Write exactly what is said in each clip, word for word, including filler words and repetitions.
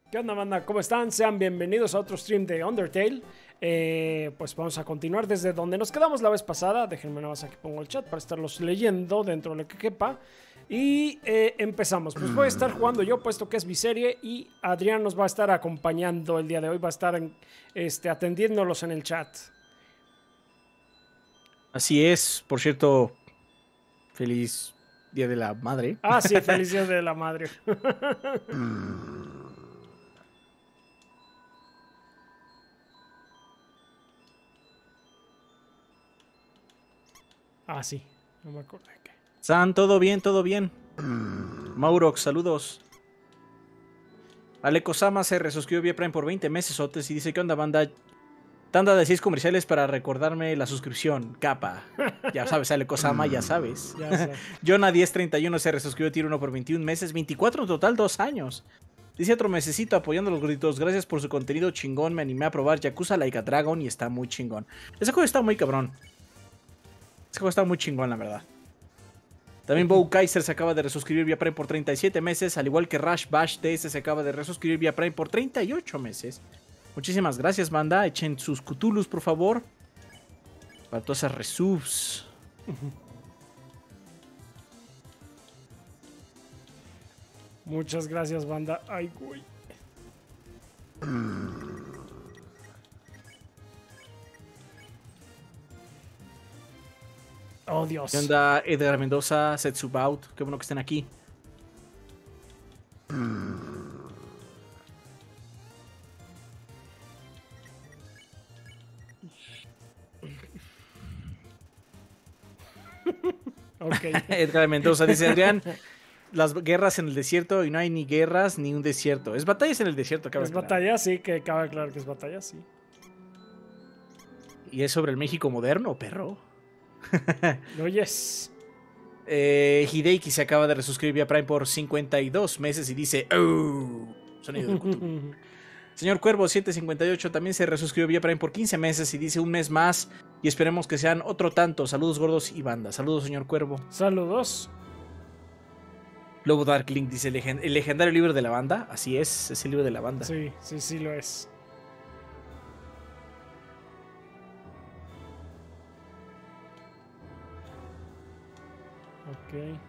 ¿Qué onda, banda? ¿Cómo están? Sean bienvenidos a otro stream de Undertale. Eh, pues vamos a continuar desde donde nos quedamos la vez pasada. Déjenme nada más aquí pongo el chat para estarlos leyendo dentro de lo que quepa. Y eh, empezamos. Pues voy a estar jugando yo, puesto que es mi serie. Y Adrián nos va a estar acompañando el día de hoy. Va a estar en, este, atendiéndolos en el chat. Así es. Por cierto, feliz Día de la Madre. Ah, sí, feliz Día de la Madre. Ah, sí. No me acuerdo de qué. San, todo bien, todo bien. Maurox, saludos. Aleko Sama se resuscribió vía Prime por veinte meses otes y dice: ¿qué onda, banda? Tanda de seis comerciales para recordarme la suscripción. Capa. Ya sabes, Aleko Sama, ya sabes. Ya sé. Jonah diez treinta y uno se resuscribió Tier uno por veintiún meses. veinticuatro en total, dos años. Dice otro mesecito apoyando los gritos. Gracias por su contenido chingón. Me animé a probar Yakuza Like a Dragon y está muy chingón. Ese juego está muy cabrón. Ese juego está muy chingón, la verdad. También Bow Kaiser se acaba de resuscribir vía Prime por treinta y siete meses. Al igual que Rush Bash T S se acaba de resuscribir vía Prime por treinta y ocho meses. Muchísimas gracias, banda. Echen sus Cthulhus, por favor. Para todas esas resubs. Muchas gracias, banda. Ay, güey. Oh, Dios. ¿Qué onda, Edgar Mendoza, Setsubaut? Qué bueno que estén aquí. Ok. Edgar Mendoza dice: Adrián, las guerras en el desierto y no hay ni guerras ni un desierto. Es batallas en el desierto, cabe Es aclarar. batalla, sí, que cabe claro que es batalla, sí. Y es sobre el México moderno, perro. Oyes. Eh, Hideiki se acaba de resuscribir vía Prime por cincuenta y dos meses y dice: ¡Oh! Sonido de Cthulhu. Señor Cuervo siete cincuenta y ocho también se resuscribió vía Prime por quince meses y dice: un mes más y esperemos que sean otro tanto. Saludos, gordos y banda. Saludos, señor Cuervo. Saludos. Lobo Darkling dice: "Legend- el legendario libro de la banda". Así es, es el libro de la banda. Sí, sí, sí lo es. Ok.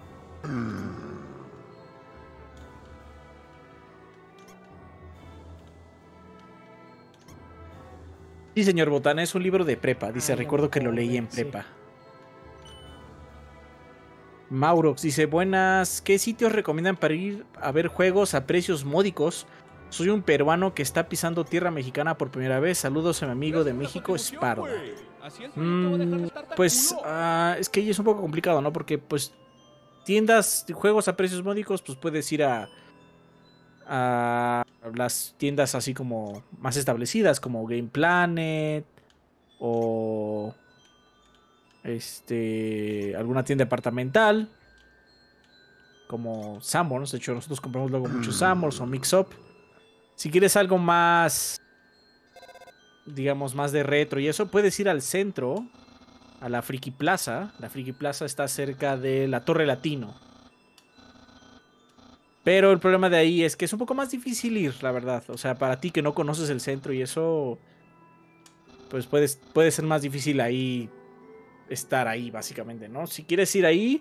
Sí, señor Botana, es un libro de prepa. Dice: Ah, ya recuerdo me que lo leí acordé, en sí. prepa. Maurox dice: buenas, ¿qué sitios recomiendan para ir a ver juegos a precios módicos? Soy un peruano que está pisando tierra mexicana por primera vez. Saludos a mi amigo de México, Sparda. Mm, pues uh, es que ahí es un poco complicado, ¿no? Porque pues tiendas, juegos a precios módicos, pues puedes ir a, a las tiendas así como más establecidas, como Game Planet o este alguna tienda departamental como Sanborns. De hecho, nosotros compramos luego muchos Sanborns o Mix Up. Si quieres algo más, digamos, más de retro y eso, puedes ir al centro, a la Friki Plaza. La Friki Plaza está cerca de la Torre Latino. Pero el problema de ahí es que es un poco más difícil ir, la verdad. O sea, para ti que no conoces el centro y eso, pues puedes, puede ser más difícil ahí estar ahí, básicamente, ¿no? Si quieres ir ahí,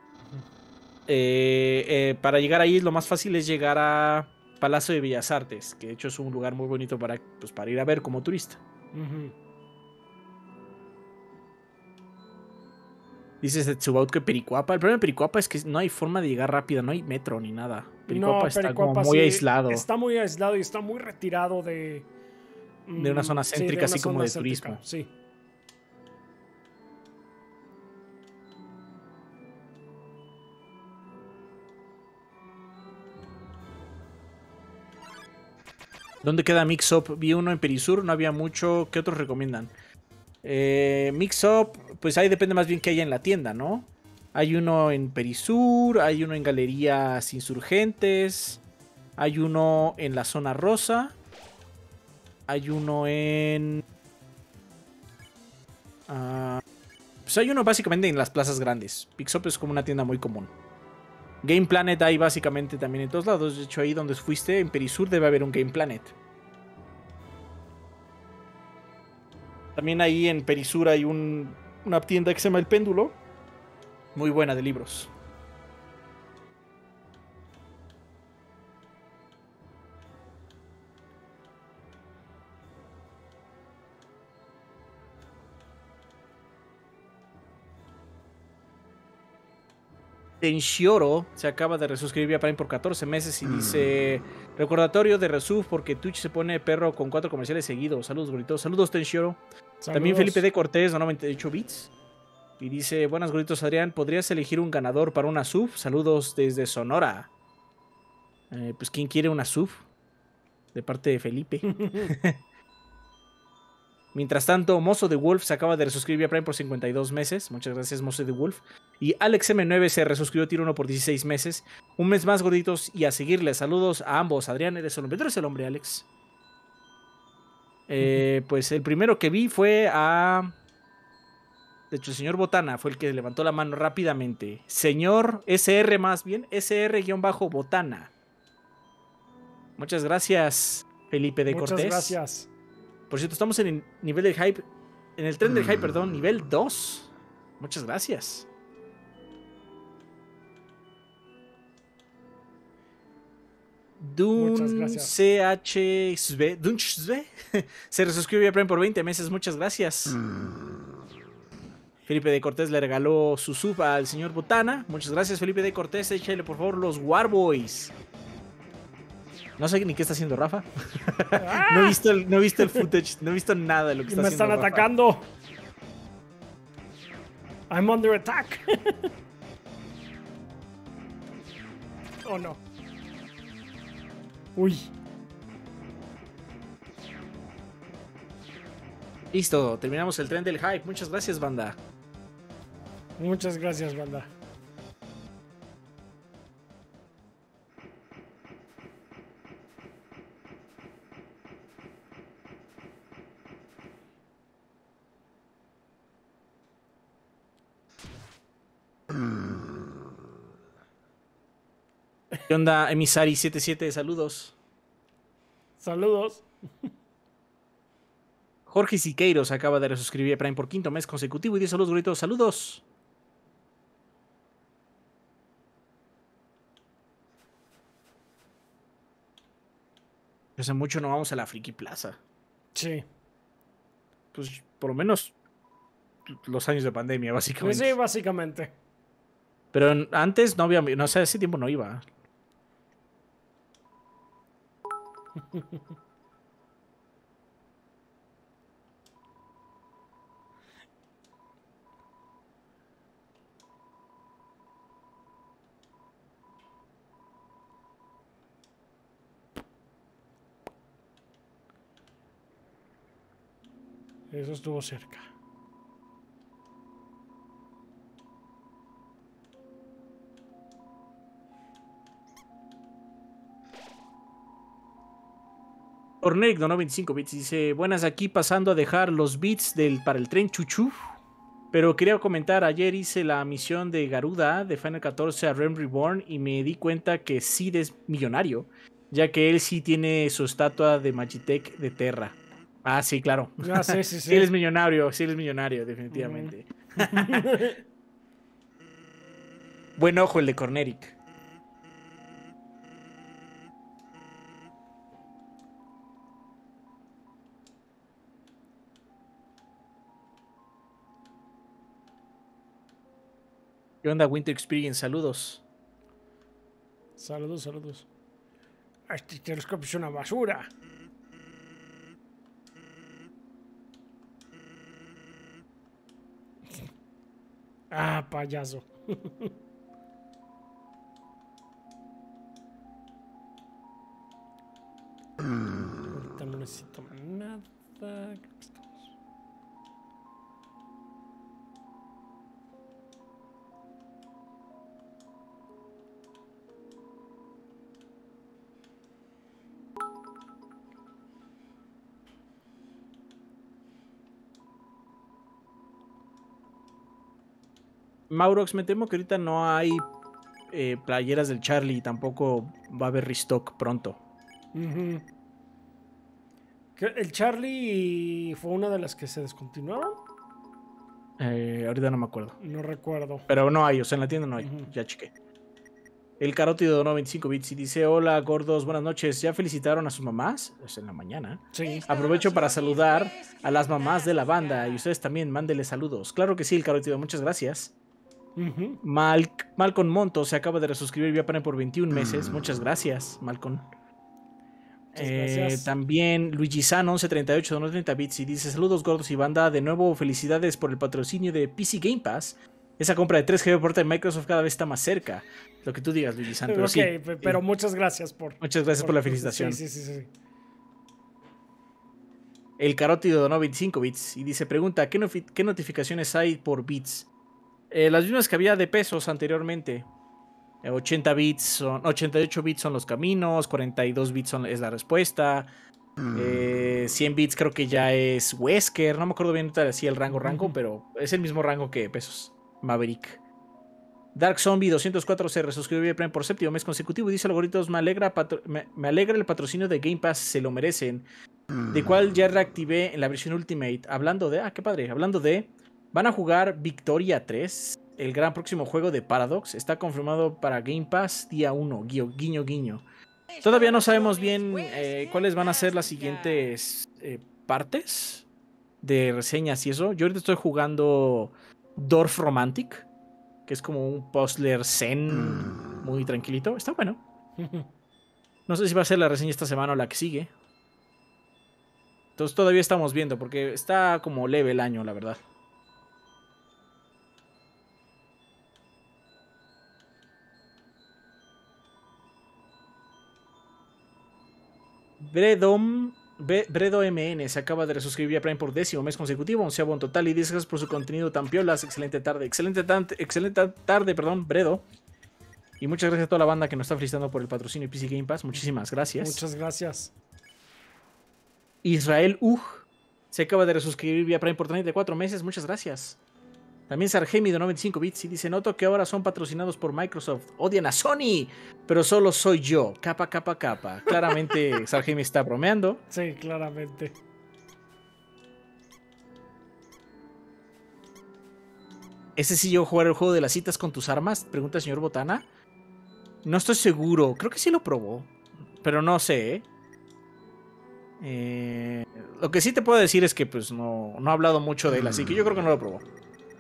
eh, eh, para llegar ahí lo más fácil es llegar a Palacio de Bellas Artes, que de hecho es un lugar muy bonito para, pues, para ir a ver como turista. Ujú. Dice Setsubaut que Pericuapa. El problema de Pericuapa es que no hay forma de llegar rápida, no hay metro ni nada. Pericuapa No, está Pericuapa como muy sí aislado está muy aislado y está muy retirado de... de una zona mm, sí, céntrica, una así como zona de céntrica, turismo. sí. ¿Dónde queda Mix Up? Vi uno en Perisur, no había mucho. ¿Qué otros recomiendan? Eh, Mix Up, pues ahí depende más bien que haya en la tienda, ¿no? Hay uno en Perisur, hay uno en Galerías Insurgentes, hay uno en la zona rosa, hay uno en... Uh, pues hay uno básicamente en las plazas grandes. Mix Up es como una tienda muy común. Game Planet hay básicamente también en todos lados. De hecho, ahí donde fuiste, en Perisur, debe haber un Game Planet. También ahí en Perisur hay un, una tienda que se llama El Péndulo. Muy buena de libros. Tenchioro se acaba de resuscribir a Prime por catorce meses y dice: recordatorio de resub porque Twitch se pone perro con cuatro comerciales seguidos. Saludos, gorditos. Saludos, Tenchioro. Saludos. También Felipe D. Cortés, a noventa y ocho bits. Y dice: buenas, gorditos, Adrián. ¿Podrías elegir un ganador para una sub? Saludos desde Sonora. Eh, pues, ¿quién quiere una sub? De parte de Felipe. Mientras tanto, Mozo de Wolf se acaba de resuscribir a Prime por cincuenta y dos meses. Muchas gracias, Mozo de Wolf. Y Alex M nueve se resuscribió a Tier uno por dieciséis meses. Un mes más, gorditos, y a seguirle. Saludos a ambos. Adrián, eres el hombre. Tú eres el hombre, Alex. Eh, pues el primero que vi fue a... De hecho, el señor Botana fue el que levantó la mano rápidamente. Señor S R más bien. S R-Botana. Muchas gracias, Felipe de Muchas Cortés. Muchas gracias. Por cierto, estamos en el nivel del hype. En el tren del hype, perdón, nivel dos. Muchas gracias. Dun C H S V Dun se resuscribió a Prime por veinte meses. Muchas gracias. Felipe de Cortés le regaló su sub al señor Botana. Muchas gracias, Felipe de Cortés. Échale por favor los Warboys. No sé ni qué está haciendo Rafa. ¡Ah! no, he visto el, no he visto el footage, no he visto nada de lo que está me haciendo están Rafa. atacando. I'm under attack. Oh no. Uy. Listo, terminamos el tren del hype. Muchas gracias, banda. Muchas gracias, banda. ¿Qué onda, Emisari setenta y siete? Saludos. Saludos. Jorge Siqueiros acaba de resuscribir a Prime por quinto mes consecutivo y dice: saludos, gritos. Saludos. Hace mucho no vamos a la Friki Plaza. Sí. Pues por lo menos los años de pandemia, básicamente. Pues sí, básicamente. Pero antes no había, no sé, ese tiempo no iba. Eso estuvo cerca. Orneric donó veinticinco bits. Dice: buenas, aquí pasando a dejar los bits del, para el tren chuchu. Pero quería comentar, ayer hice la misión de Garuda de Final catorce a Realm Reborn y me di cuenta que Sid es millonario, ya que él sí tiene su estatua de Magitech de Terra. Ah, sí, claro. Ah, sí, sí, sí. Sí, él es millonario, sí, él es millonario, definitivamente. Mm. Buen ojo el de Corneric. ¿Qué onda, Winter Experience? Saludos. Saludos, saludos. Este telescopio es una basura. Ah, payaso. Ahorita no necesito nada. Maurox, me temo que ahorita no hay eh, playeras del Charlie. Tampoco va a haber restock pronto. Uh-huh. ¿El Charlie fue una de las que se descontinuaron? Eh, ahorita no me acuerdo. No recuerdo. Pero no hay, o sea, en la tienda no hay. Uh-huh. Ya chequé. El Carótido donó veinticinco bits y dice: hola gordos, buenas noches. ¿Ya felicitaron a sus mamás? Es en la mañana. Sí. Aprovecho para saludar a las mamás de la banda. Y ustedes también, mándenle saludos. Claro que sí, el Carótido, muchas gracias. Uh-huh. Mal Malcon Monto se acaba de resuscribir vía Prime por veintiún meses. Muchas gracias, Malcon. Eh, también Luigi San once treinta y ocho donó treinta bits y dice: saludos gordos y banda. De nuevo, felicidades por el patrocinio de P C Game Pass. Esa compra de tres G B por parte de Microsoft cada vez está más cerca. Lo que tú digas, Luigi San. Pero okay, sí, pero sí. muchas gracias por. Muchas gracias por, por la felicitación. Sí, sí, sí, sí. El Carótido donó veinticinco bits y dice: pregunta, ¿qué, no ¿qué notificaciones hay por bits? Eh, las mismas que había de pesos anteriormente. Eh, ochenta bits son, ochenta y ocho bits son los caminos, cuarenta y dos bits son, es la respuesta. Eh, cien bits creo que ya es Wesker. No me acuerdo bien así el rango, rango, uh-huh. pero es el mismo rango que pesos. Maverick. Dark Zombie doscientos cuatro se resuscribió por séptimo mes consecutivo y dice: algoritmos, me alegra, me, me alegra el patrocinio de Game Pass, se lo merecen. De cual ya reactivé en la versión Ultimate. Hablando de, ah, qué padre, hablando de, van a jugar Victoria tres, el gran próximo juego de Paradox. Está confirmado para Game Pass día uno, guiño, guiño, guiño. Todavía no sabemos bien eh, cuáles van a ser las siguientes eh, partes de reseñas y eso. Yo ahorita estoy jugando Dorf Romantic, que es como un puzzler zen muy tranquilito. Está bueno. No sé si va a ser la reseña esta semana o la que sigue. Entonces todavía estamos viendo, porque está como leve el año, la verdad. Bredom, Bredo M N se acaba de resuscribir a Prime por décimo mes consecutivo, onceavo en total, y diez gracias por su contenido tan piolas. Excelente tarde, excelente, tan, excelente tarde, perdón, Bredo. Y muchas gracias a toda la banda que nos está felicitando por el patrocinio de P C Game Pass. Muchísimas gracias. Muchas gracias. Israel Ugh se acaba de resuscribir vía Prime por treinta y cuatro meses. Muchas gracias. También Sargemi de noventa y cinco bits y dice: noto que ahora son patrocinados por Microsoft. Odian a Sony, pero solo soy yo. Capa, capa, capa. Claramente Sargemi está bromeando. Sí, claramente. ¿Ese sí yo jugar el juego de las citas con tus armas? Pregunta el señor Botana. No estoy seguro. Creo que sí lo probó. Pero no sé, ¿eh? Eh, lo que sí te puedo decir es que pues no, no ha hablado mucho de él, así que yo creo que no lo probó.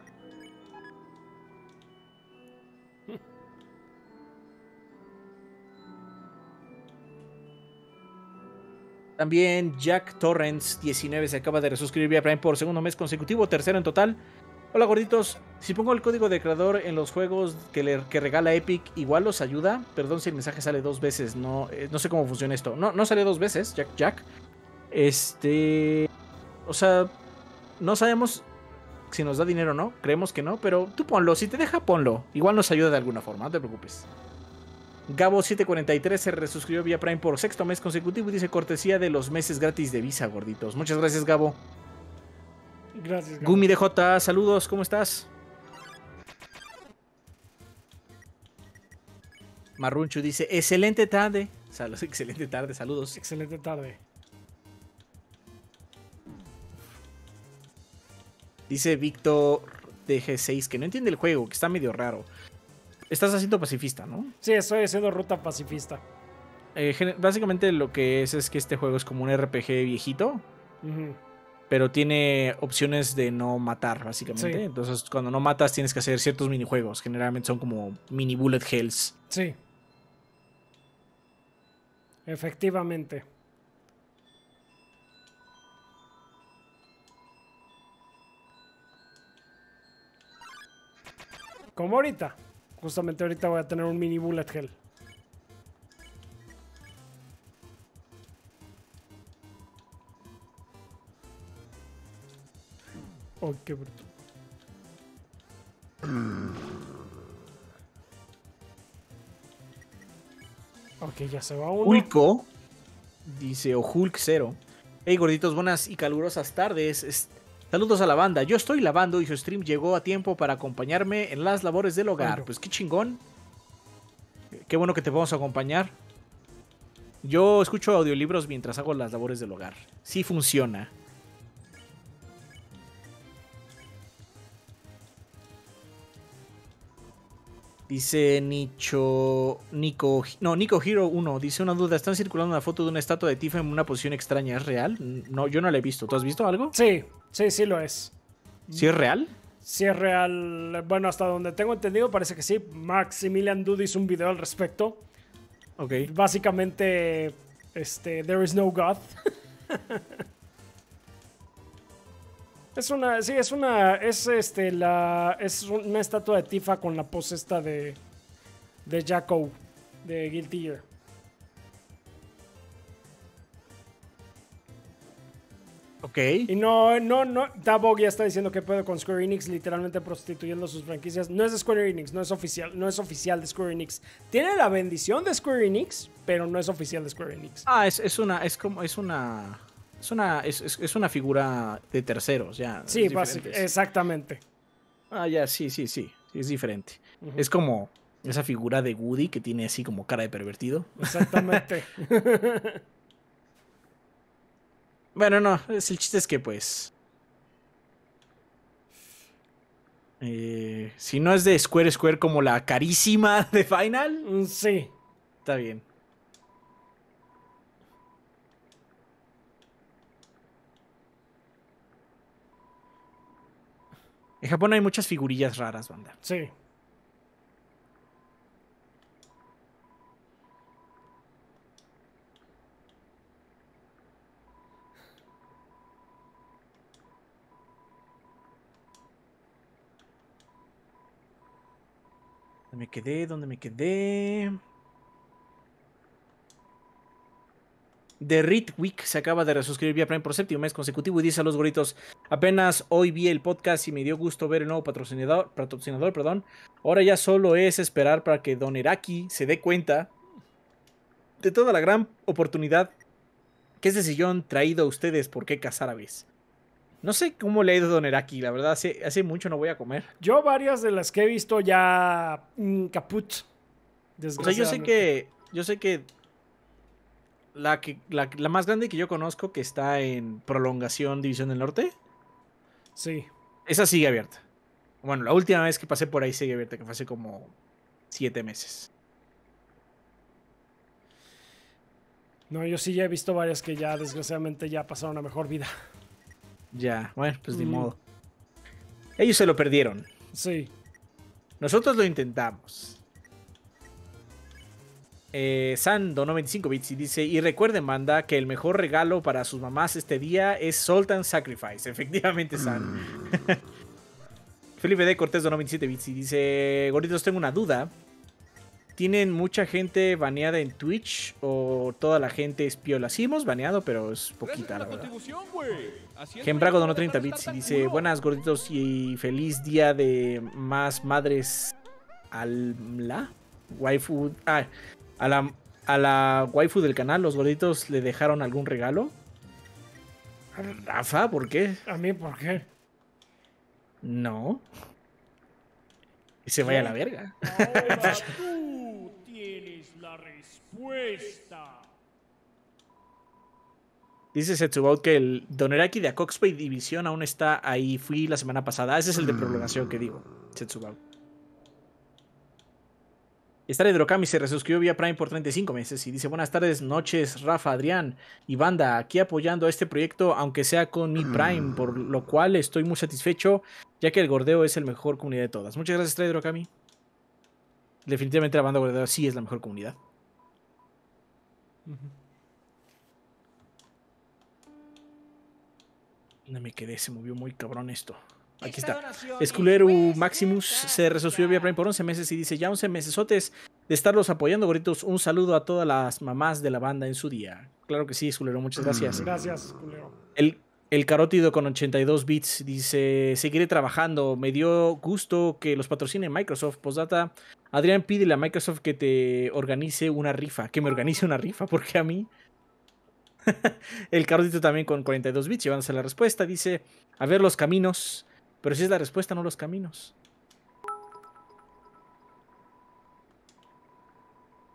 También Jack Torrens diecinueve se acaba de resuscribir vía Prime por segundo mes consecutivo, tercero en total. Hola gorditos, si pongo el código de creador en los juegos que, le, que regala Epic, ¿igual los ayuda? Perdón si el mensaje sale dos veces, no, eh, no sé cómo funciona esto. No, no sale dos veces, Jack Jack. Este... O sea, no sabemos si nos da dinero o no, creemos que no, pero tú ponlo, si te deja ponlo, igual nos ayuda de alguna forma, no te preocupes. Gabo setecientos cuarenta y tres se resuscribió vía Prime por sexto mes consecutivo y dice: cortesía de los meses gratis de Visa, gorditos. Muchas gracias, Gabo. Gracias, Gabo. Gumi D J, saludos, ¿cómo estás? Marruncho dice: excelente tarde. Saludos, excelente tarde, saludos. Excelente tarde. Dice Víctor de G seis que no entiende el juego, que está medio raro. Estás haciendo pacifista, ¿no? Sí, estoy haciendo ruta pacifista. Eh, básicamente lo que es es que este juego es como un R P G viejito. Uh-huh. Pero tiene opciones de no matar, básicamente. Sí. Entonces, cuando no matas, tienes que hacer ciertos minijuegos. Generalmente son como mini bullet hells. Sí. Efectivamente. Como ahorita. Justamente ahorita voy a tener un mini bullet hell. Oh, qué bruto. Ok, ya se va uno. Hulko dice, o Hulk cero. Hey gorditos, buenas y calurosas tardes. Es... Saludos a la banda. Yo estoy lavando y su stream llegó a tiempo para acompañarme en las labores del hogar. Bueno. Pues qué chingón. Qué bueno que te podemos acompañar. Yo escucho audiolibros mientras hago las labores del hogar. Sí funciona. Dice Nicho... Nico... No, Nico Hero uno. Dice una duda. Están circulando una foto de una estatua de Tifa en una posición extraña. ¿Es real? No, yo no la he visto. ¿Tú has visto algo? Sí, sí, sí lo es. ¿Sí es real? Sí es real. Bueno, hasta donde tengo entendido parece que sí. Maximilian Dude hizo un video al respecto. Ok. Básicamente, este, there is no God. Es una, sí, es una, es este, la, es una estatua de Tifa con la pose esta de, de Jakko, de Guilty Gear. Ok. Y no, no, no, Dabog ya está diciendo que puede con Square Enix, literalmente prostituyendo sus franquicias. No es de Square Enix, no es oficial, no es oficial de Square Enix. Tiene la bendición de Square Enix, pero no es oficial de Square Enix. Ah, es, es una, es como, es una, es una, es, es, es una figura de terceros, ya. Sí, básicamente, exactamente. Ah, ya, sí, sí, sí, sí, es diferente. Uh-huh. Es como esa figura de Woody que tiene así como cara de pervertido. Exactamente. Bueno, no, es, el chiste es que pues... Eh, si no es de Square Square como la carísima de Final... Sí. Está bien. En Japón hay muchas figurillas raras, banda. Sí. ¿Dónde me quedé? ¿Dónde me quedé? The Rit Week se acaba de resuscribir vía Prime por séptimo mes consecutivo y dice a los gorritos: apenas hoy vi el podcast y me dio gusto ver el nuevo patrocinador, patrocinador, perdón. Ahora ya solo es esperar para que Don Eraki se dé cuenta de toda la gran oportunidad que este sillón traído a ustedes por Quecas Árabes. No sé cómo le ha ido Don Eraki, la verdad, hace, hace mucho no voy a comer. Yo varias de las que he visto ya mm, caput. O sea, yo sé que, yo sé que la, que la, la más grande que yo conozco que está en Prolongación División del Norte. Sí. Esa sigue abierta. Bueno, la última vez que pasé por ahí sigue abierta, que fue hace como siete meses. No, yo sí ya he visto varias que ya desgraciadamente ya pasaron a mejor vida. Ya, bueno, pues ni Mm. modo. Ellos se lo perdieron. Sí. Nosotros lo intentamos. Eh, San donó veinticinco bits y dice: y recuerden, banda, que el mejor regalo para sus mamás este día es Sultan Sacrifice. Efectivamente, San. Felipe D. Cortés donó veintisiete bits y dice: gorditos, tengo una duda. ¿Tienen mucha gente baneada en Twitch o toda la gente es piola? Sí hemos baneado, pero es poquita, la verdad. Gembrago donó treinta bits y dice: buenas, gorditos, y feliz día de más madres al la waifu. Ah, a la, a la waifu del canal. ¿Los gorditos le dejaron algún regalo? Rafa, ¿por qué? ¿A mí por qué? No. Y se vaya a la verga. Ahora tú tienes la respuesta. Dice Setsubaut que el Doneraki de Acoxpay División aún está ahí. Fui la semana pasada. Ese es el de prolongación que digo. Setsubaut. Star Hidrokami se resuscribió vía Prime por treinta y cinco meses y dice: buenas tardes, noches, Rafa, Adrián y banda, aquí apoyando a este proyecto, aunque sea con mi Prime, por lo cual estoy muy satisfecho, ya que el gordeo es el mejor comunidad de todas. Muchas gracias, Star Hidrokami. Definitivamente la banda gordeo sí es la mejor comunidad. Uh-huh. No me quedé, se movió muy cabrón esto. Aquí está. Esculeru Maximus se resuscitó vía Prime por once meses y dice: ya once mesesotes de estarlos apoyando, gorritos. Un saludo a todas las mamás de la banda en su día. Claro que sí, Esculeru, muchas gracias. Gracias, Esculeru. El, el Carótido con ochenta y dos bits dice: seguiré trabajando. Me dio gusto que los patrocine Microsoft. Postdata: Adrián, pídele a Microsoft que te organice una rifa. Que me organice una rifa, porque a mí. El Carótido también con cuarenta y dos bits, llevándose la respuesta. Dice: a ver los caminos. Pero si es la respuesta, no los caminos.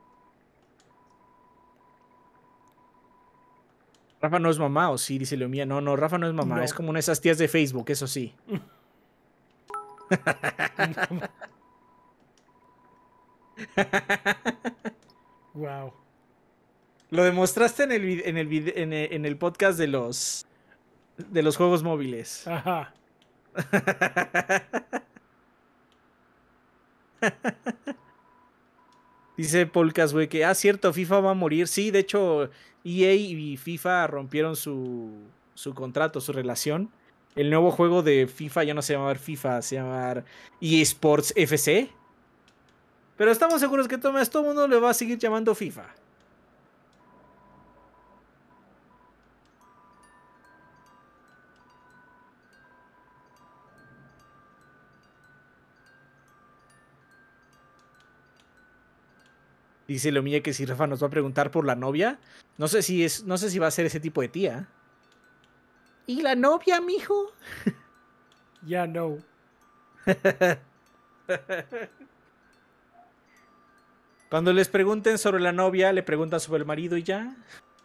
Rafa no es mamá, o sí, dice Leomía. No, no, Rafa no es mamá. No. Es como una de esas tías de Facebook, eso sí. Wow. Lo demostraste en el, vid- en el, vid- en el, en el podcast de los, de los juegos móviles. Ajá. Dice Polkas, güey, que, ah, cierto, FIFA va a morir. Sí, de hecho, E A y FIFA rompieron su, su contrato, su relación. El nuevo juego de FIFA ya no se va a llamar FIFA, se va a llamar E A Sports F C. Pero estamos seguros que todo el mundo le va a seguir llamando FIFA. Dice Leomilla que si Rafa nos va a preguntar por la novia. No sé si es, no sé si va a ser ese tipo de tía. ¿Y la novia, mijo? Ya no. Cuando les pregunten sobre la novia, le preguntan sobre el marido y ya.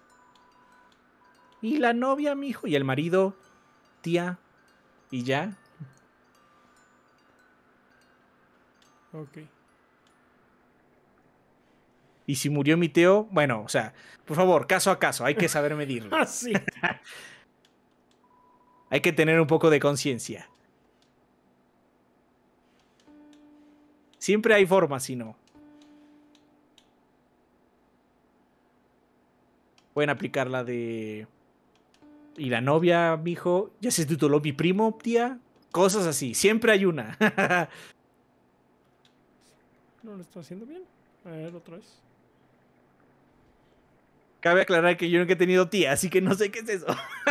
¿Y la novia, mijo? Y el marido, tía, y ya. Ok. Y si murió mi tío, bueno, o sea, por favor, caso a caso, hay que saber medirlo. Ah, sí. Hay que tener un poco de conciencia. Siempre hay formas, si no. Pueden aplicar la de... ¿Y la novia, mijo? ¿Ya se tituló mi primo, tía? Cosas así. Siempre hay una. No lo estoy haciendo bien. A ver, otra vez. Cabe aclarar que yo nunca he tenido tía, así que no sé qué es eso.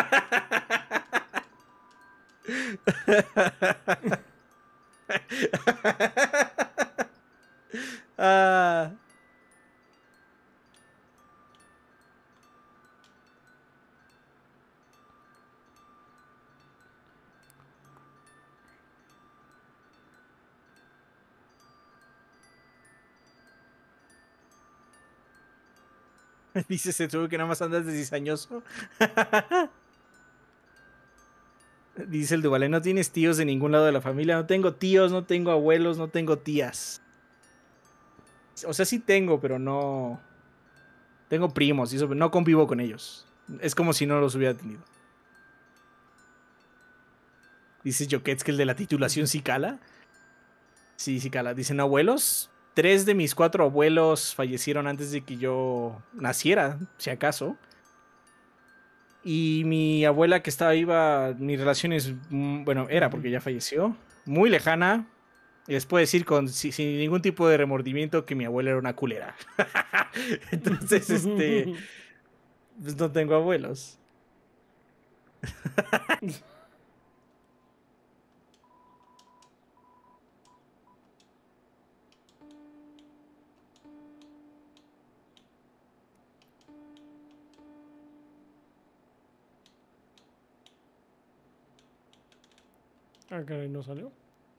ah... Dice Setsugo que nada más andas de cizañoso. Dice el Duvalé, no tienes tíos de ningún lado de la familia. No tengo tíos, no tengo abuelos, no tengo tías. O sea, sí tengo, pero no... Tengo primos y eso, no convivo con ellos. Es como si no los hubiera tenido. Dice Joquets que el de la titulación sí cala. Sí, sí cala. Dicen abuelos. Tres de mis cuatro abuelos fallecieron antes de que yo naciera, si acaso. Y mi abuela que estaba viva, mi relación es, mm, bueno, era porque ya falleció, muy lejana. Y les puedo decir con, sin, sin ningún tipo de remordimiento que mi abuela era una culera. Entonces, este, pues no tengo abuelos. Ah, caray, no salió.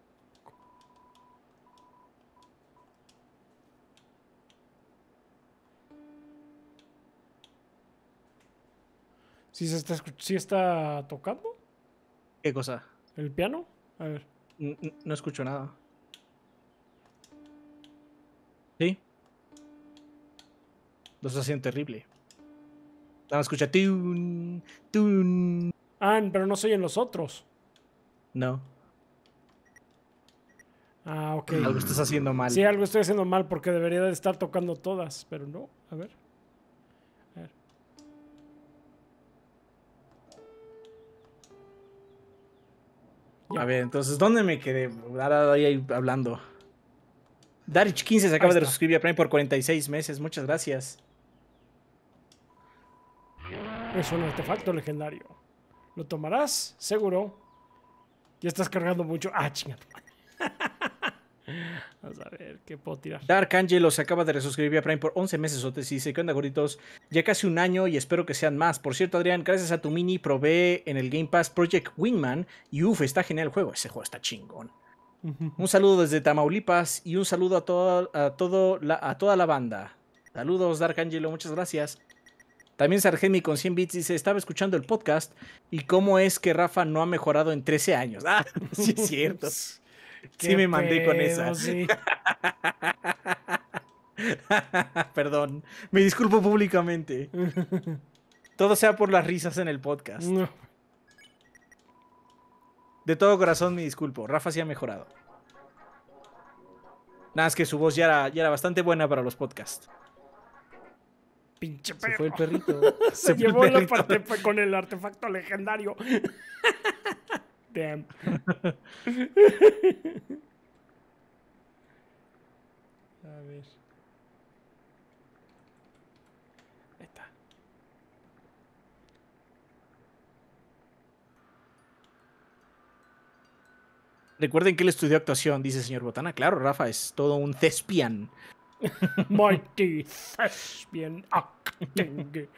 ¿Sí se está, escuch- sí está tocando ¿Qué cosa? el piano? A ver. N- n- No escucho nada. ¿Sí? Lo está haciendo terrible. Nada más escucha tun, tun. Ah, pero no soy en los otros. No, Ah, ok. algo estás haciendo mal. Sí, algo estoy haciendo mal porque debería de estar tocando todas, pero no. A ver. A ver. Ya. A ver, entonces, ¿dónde me quedé? Ahora ahí hablando. Darich quince se acaba Ahí de está. suscribir a Prime por cuarenta y seis meses. Muchas gracias. Es un artefacto legendario. ¿Lo tomarás? Seguro. Ya estás cargando mucho. Ah, chingada. Vamos a ver, ¿qué puedo tirar? Dark Angelo se acaba de resuscribir a Prime por once meses. O te dice, ¿qué onda, gorditos? Ya casi un año y espero que sean más. Por cierto, Adrián, gracias a tu mini probé en el Game Pass Project Wingman. Y uff, está genial el juego. Ese juego está chingón. Un saludo desde Tamaulipas y un saludo a, todo, a, todo la, a toda la banda. Saludos, Dark Angelo, muchas gracias. También Sargemi con cien bits dice, estaba escuchando el podcast y cómo es que Rafa no ha mejorado en trece años. Ah, sí es cierto. Sí me mandé con esa. Sí. Perdón, me disculpo públicamente. Todo sea por las risas en el podcast. No. De todo corazón me disculpo. Rafa sí ha mejorado. Nada, es que su voz ya era, ya era bastante buena para los podcasts. Pinche perro. Se fue el perrito. Se, Se llevó el perrito. La parte con el artefacto legendario. Damn. A ver. Ahí está. Recuerden que él estudió actuación, dice el señor Botana. Claro, Rafa es todo un thespian. Mighty thespian acting.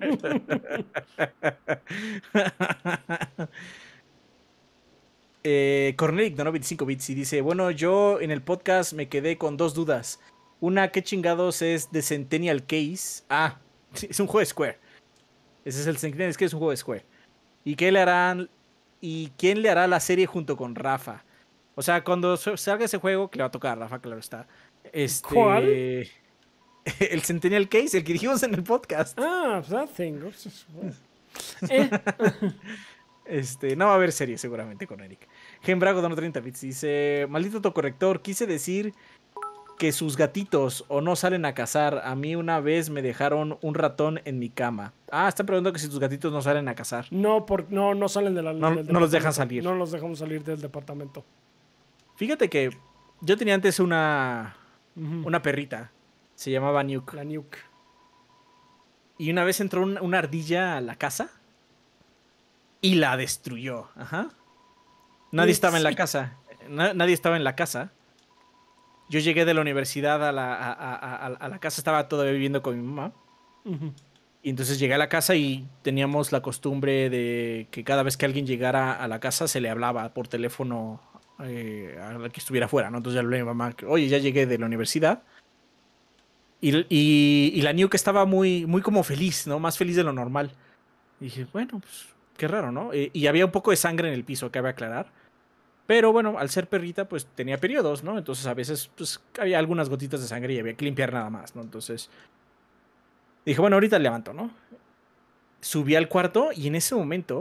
eh, Cornelic donó veinticinco bits y dice, bueno, yo en el podcast me quedé con dos dudas. Una, ¿qué chingados es The Centennial Case? Ah, es un juego de Square. Ese es el Centennial Case, es un juego de Square. ¿Y qué le harán? ¿Y quién le hará la serie junto con Rafa? O sea, cuando salga ese juego, que le va a tocar a Rafa, claro está. Este, ¿Cuál? El Centennial Case, el que dijimos en el podcast. Ah, that thing. eh. Este, no va a haber serie seguramente con Eric. Gembrago donó treinta bits. Dice, maldito autocorrector, quise decir que sus gatitos o no salen a cazar. A mí una vez me dejaron un ratón en mi cama. Ah, están preguntando que si tus gatitos no salen a cazar. No, por, no, no salen de la, no, del no los dejan salir. No los dejamos salir del departamento. Fíjate que yo tenía antes una, uh-huh. una perrita. Se llamaba Nuke. La Nuke. Y una vez entró una, una ardilla a la casa y la destruyó. Ajá. Nadie estaba en la casa. Na, nadie estaba en la casa. Yo llegué de la universidad a la, a, a, a, a la casa, estaba todavía viviendo con mi mamá. Uh-huh. Y entonces llegué a la casa y teníamos la costumbre de que cada vez que alguien llegara a la casa se le hablaba por teléfono eh, a la que estuviera afuera, ¿no? Entonces ya le hablé a mi mamá, oye, ya llegué de la universidad. Y, y, y la Nuke estaba muy, muy como feliz, ¿no? Más feliz de lo normal. Y dije, bueno, pues qué raro, ¿no? Eh, y había un poco de sangre en el piso, cabe aclarar. Pero bueno, al ser perrita, pues tenía periodos, ¿no? Entonces a veces pues había algunas gotitas de sangre y había que limpiar nada más, ¿no? Entonces dije, bueno, ahorita levanto, ¿no? Subí al cuarto y en ese momento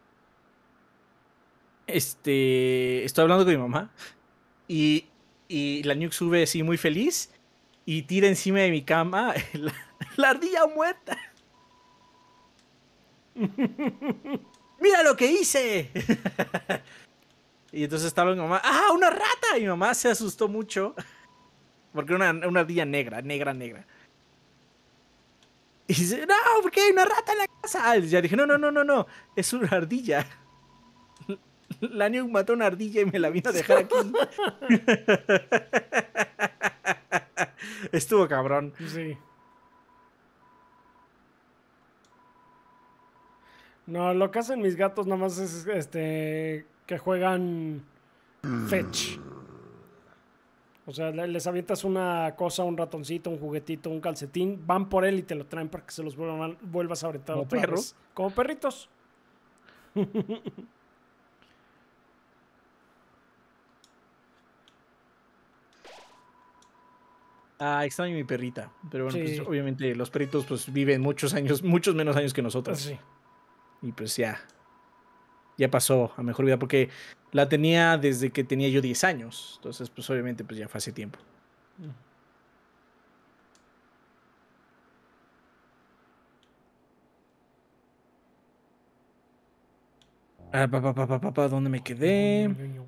este, estoy hablando con mi mamá y, y la Nuke sube así muy feliz y tira encima de mi cama la, la ardilla muerta. ¡Mira lo que hice! Y entonces estaba mi mamá, ¡ah, una rata! Y mi mamá se asustó mucho porque era una, una ardilla negra, negra, negra. Y dice, no, ¿por qué hay una rata en la casa? Y ya dije, no, no, no, no, no, es una ardilla. La Nuke mató una ardilla y me la vino a dejar aquí. Estuvo cabrón. Sí. No, lo que hacen mis gatos nada más es este que juegan fetch. O sea, les avientas una cosa, un ratoncito, un juguetito, un calcetín, van por él y te lo traen para que se los vuelvan, vuelvas a aventar ¿Como otra perro? vez. Como perritos. Ah, extraño mi perrita. Pero bueno, Sí. pues obviamente los perritos pues viven muchos años, muchos menos años que nosotros. Sí. Y pues ya. Ya pasó a mejor vida porque la tenía desde que tenía yo diez años. Entonces, pues obviamente pues ya fue hace tiempo. Ah, pa, pa, pa, pa, pa, pa, ¿dónde me quedé?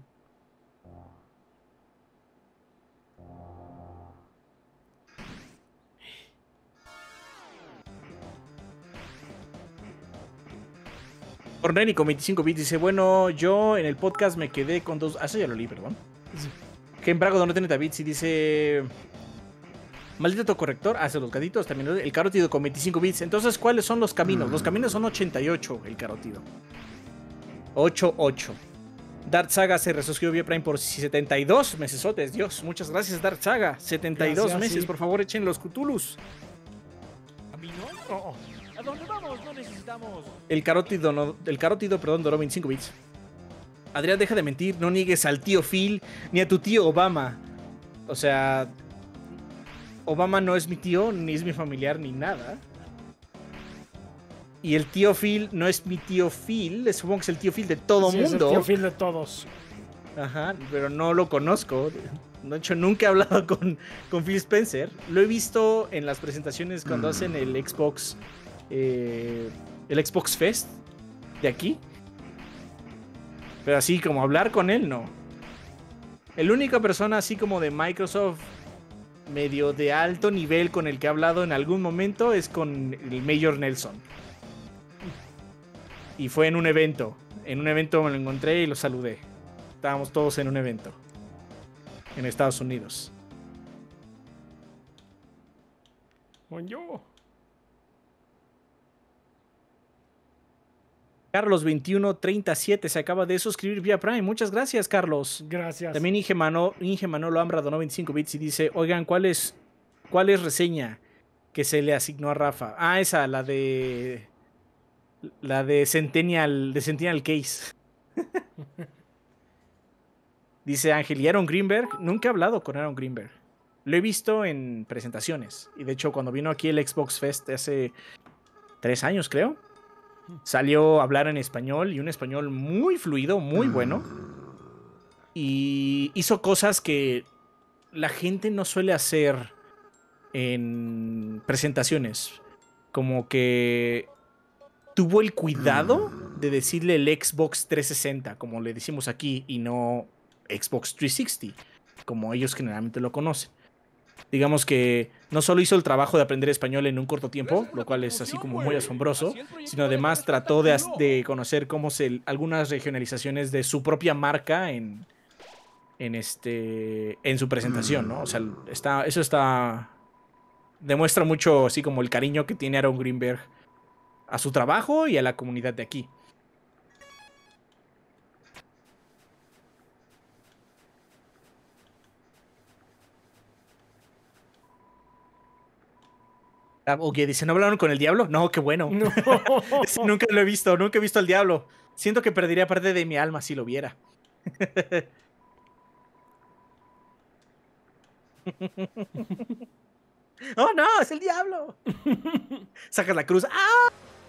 Ornénico veinticinco bits dice, bueno, yo en el podcast me quedé con dos... Ah, eso ya lo leí, perdón. Sí. Gembrago donó treinta bits y dice... Maldito autocorrector. Ah, los gatitos también. El carotido con veinticinco bits. Entonces, ¿cuáles son los caminos? Los caminos son ochenta y ocho, el carotido. ochenta y ocho. Dark Saga se resuscitó vía Prime por setenta y dos mesesotes. Dios, muchas gracias, Dark Saga. setenta y dos Gracias, meses, sí. por favor, echen los Cthulhus. ¿A mí no? Oh, oh. ¿A dónde? El carótido, no, el carótido, perdón, donó veinticinco bits. Adrián, deja de mentir, no niegues al tío Phil ni a tu tío Obama. O sea, Obama no es mi tío, ni es mi familiar, ni nada. Y el tío Phil no es mi tío Phil, supongo que es el tío Phil de todo Sí, mundo. es el tío Phil de todos. Ajá, pero no lo conozco. De hecho, nunca he hablado con, con Phil Spencer. Lo he visto en las presentaciones cuando hacen el Xbox, eh, el Xbox Fest de aquí. Pero así como hablar con él, no. El única persona así como de Microsoft medio de alto nivel con el que he hablado en algún momento es con el Mayor Nelson. Y fue en un evento. En un evento me lo encontré y lo saludé. Estábamos todos en un evento. En Estados Unidos. Yo. Carlos veintiuno treinta y siete se acaba de suscribir vía Prime. Muchas gracias, Carlos. Gracias. También Inge, Mano, Inge Manolo Ambra donó veinticinco bits y dice, oigan, ¿cuál es, ¿cuál es reseña que se le asignó a Rafa? Ah, esa, la de... La de Centennial, de Centennial Case. Dice Ángel, ¿y Aaron Greenberg? Nunca he hablado con Aaron Greenberg. Lo he visto en presentaciones. Y de hecho, cuando vino aquí el Xbox Fest hace tres años, creo, salió a hablar en español y un español muy fluido, muy bueno. Y hizo cosas que la gente no suele hacer en presentaciones. Como que tuvo el cuidado de decirle el Xbox trescientos sesenta, como le decimos aquí, y no Xbox trescientos sesenta, como ellos generalmente lo conocen. Digamos que no solo hizo el trabajo de aprender español en un corto tiempo, lo cual es así como muy asombroso, sino además trató de, de conocer cómo se, algunas regionalizaciones de su propia marca en, en, este, en su presentación, ¿no? O sea, está, eso está... demuestra mucho así como el cariño que tiene Aaron Greenberg a su trabajo y a la comunidad de aquí. Oye, dice, ¿no hablaron con el diablo? No, qué bueno. No. Nunca lo he visto, nunca he visto al diablo. Siento que perdería parte de mi alma si lo viera. ¡Oh, no! ¡Es el diablo! Sacas la cruz. ¡Ah!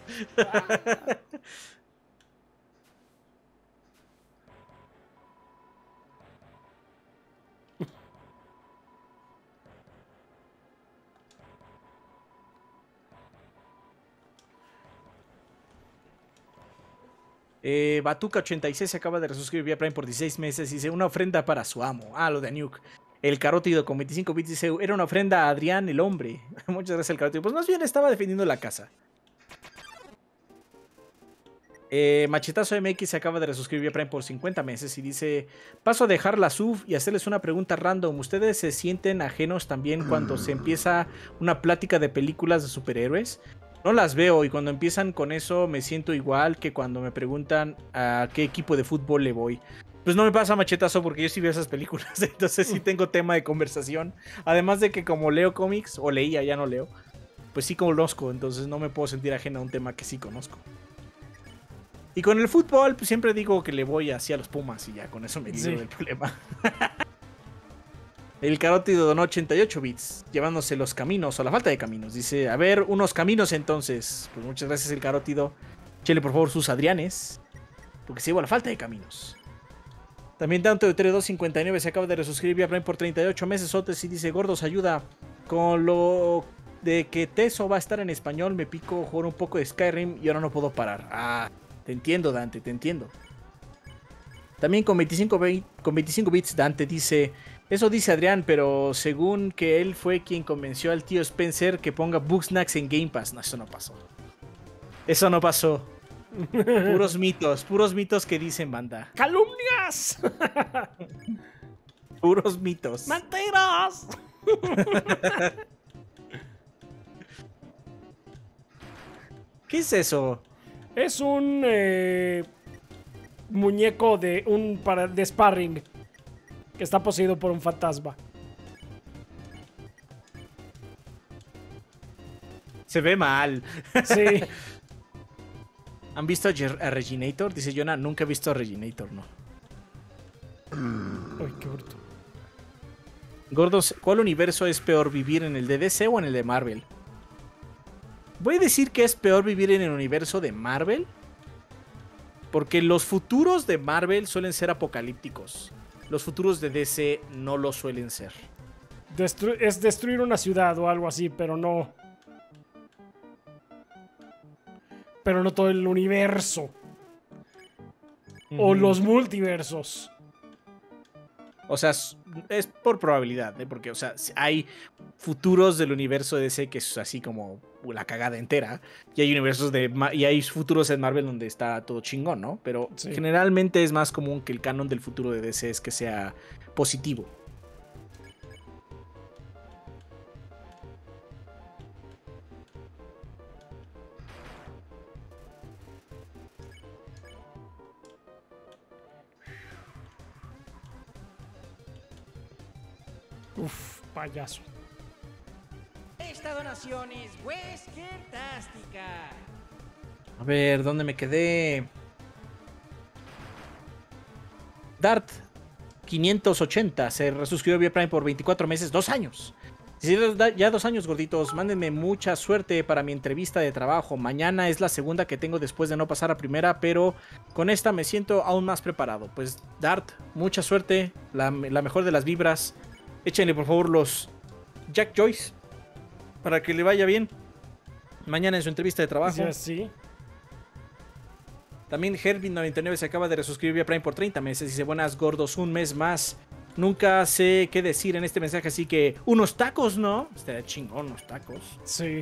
Eh, Batuca ochenta y seis se acaba de resuscribir vía Prime por dieciséis meses. Dice, una ofrenda para su amo. Ah, lo de Nuke. El carótido con veinticinco bits dice, era una ofrenda a Adrián, el hombre. Muchas gracias al carótido. Pues más bien estaba defendiendo la casa. Eh, Machetazo M X se acaba de resuscribir vía Prime por cincuenta meses y dice, paso a dejar la sub y hacerles una pregunta random. ¿Ustedes se sienten ajenos también cuando se empieza una plática de películas de superhéroes? No las veo y cuando empiezan con eso me siento igual que cuando me preguntan a qué equipo de fútbol le voy. Pues no me pasa, Machetazo, porque yo sí veo esas películas, entonces sí tengo tema de conversación. Además de que como leo cómics, o leía, ya no leo, pues sí conozco, entonces no me puedo sentir ajeno a un tema que sí conozco. Y con el fútbol, pues siempre digo que le voy así a los Pumas y ya con eso me libro sí. del problema. El carótido donó ochenta y ocho bits, llevándose los caminos o la falta de caminos. Dice, a ver, unos caminos entonces. Pues muchas gracias el carótido. Chele por favor sus Adrianes, porque se lleva la falta de caminos. También Dante de T R doscientos cincuenta y nueve se acaba de resuscribir vía Prime por treinta y ocho meses. Otes y dice, gordos, ayuda. Con lo de que Teso va a estar en español, me pico jugar un poco de Skyrim y ahora no puedo parar. Ah, te entiendo, Dante, te entiendo. También con veinticinco, con veinticinco bits Dante dice, eso dice Adrián, pero según que él fue quien convenció al tío Spencer que ponga Bugsnax en Game Pass. No, eso no pasó. Eso no pasó. Puros mitos, puros mitos que dicen, banda. ¡Calumnias! Puros mitos. ¡Mentiras! ¿Qué es eso? Es un eh, muñeco de un para, de sparring que está poseído por un fantasma. Se ve mal. Sí. ¿Han visto a, Ger- a Reginator? Dice Jonah, nunca he visto a Reginator, no. Ay, qué bruto. Gordos, ¿cuál universo es peor, vivir en el de D C o en el de Marvel? Voy a decir que es peor vivir en el universo de Marvel, porque los futuros de Marvel suelen ser apocalípticos. Los futuros de D C no lo suelen ser. Destru- es destruir una ciudad o algo así, pero no. Pero no todo el universo. O los multiversos. O sea, es, es por probabilidad, ¿eh? Porque, o sea, hay futuros del universo de D C que es así como la cagada entera. Y hay universos de y hay futuros en Marvel donde está todo chingón, ¿no? Pero sí, generalmente es más común que el canon del futuro de D C es que sea positivo. Uf, payaso. Esta donación es Weskertástica. A ver, ¿dónde me quedé? Dart quinientos ochenta se resuscribió vía Prime por veinticuatro meses, dos años. Ya dos años, gorditos. Mándenme mucha suerte para mi entrevista de trabajo. Mañana es la segunda que tengo después de no pasar a primera, pero con esta me siento aún más preparado. Pues Dart, mucha suerte, la, la mejor de las vibras. Échenle por favor los Jack Joyce para que le vaya bien mañana en su entrevista de trabajo. Ya, sí. También Herbin noventa y nueve se acaba de resuscribir vía Prime por treinta meses. Dice, buenas gordos, un mes más. Nunca sé qué decir en este mensaje, así que unos tacos, ¿no? Está chingón, unos tacos. Sí.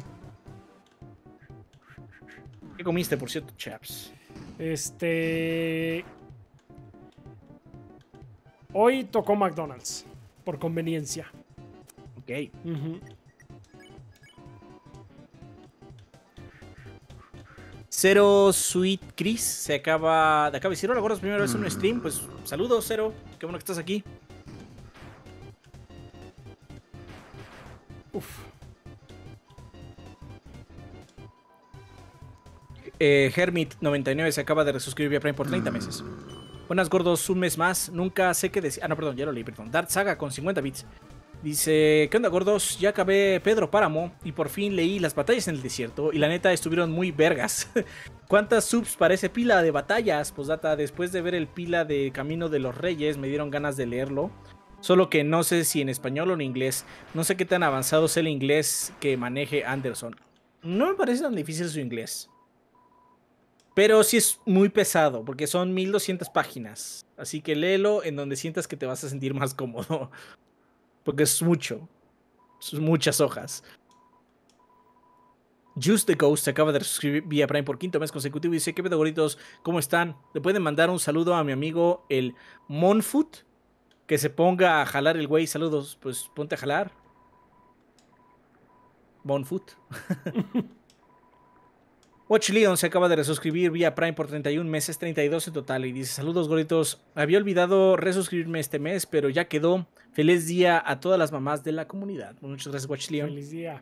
¿Qué comiste, por cierto, chaps? Este... Hoy tocó McDonald's, por conveniencia. Ok. Uh-huh. Zero Sweet Chris se acaba, acaba de decir, hola gordos, primera vez en un stream. Pues saludos, Zero, qué bueno que estás aquí. Uf. Eh, Hermit noventa y nueve se acaba de resuscribir vía Prime por treinta meses. Buenas gordos, un mes más. Nunca sé qué decir. Ah, no, perdón, ya lo leí, perdón. Dart Saga con cincuenta bits. Dice, ¿qué onda gordos? Ya acabé Pedro Páramo y por fin leí Las batallas en el desierto y la neta estuvieron muy vergas. ¿Cuántas subs parece pila de batallas? Pues data, después de ver el pila de Camino de los Reyes me dieron ganas de leerlo. Solo que no sé si en español o en inglés. No sé qué tan avanzado es el inglés que maneje Anderson. No me parece tan difícil su inglés. Pero sí es muy pesado, porque son mil doscientas páginas. Así que léelo en donde sientas que te vas a sentir más cómodo. Porque es mucho. Son muchas hojas. Just the Ghost se acaba de suscribir vía Prime por quinto mes consecutivo y dice, ¿qué pedo, gorditos? ¿Cómo están? Le pueden mandar un saludo a mi amigo el Monfoot. Que se ponga a jalar el güey. Saludos. Pues ponte a jalar. Monfoot. Watch Leon se acaba de resuscribir vía Prime por treinta y un meses, treinta y dos en total. Y dice, saludos gorditos. Había olvidado resuscribirme este mes, pero ya quedó. Feliz día a todas las mamás de la comunidad. Muchas gracias, Watch Leon. Feliz día.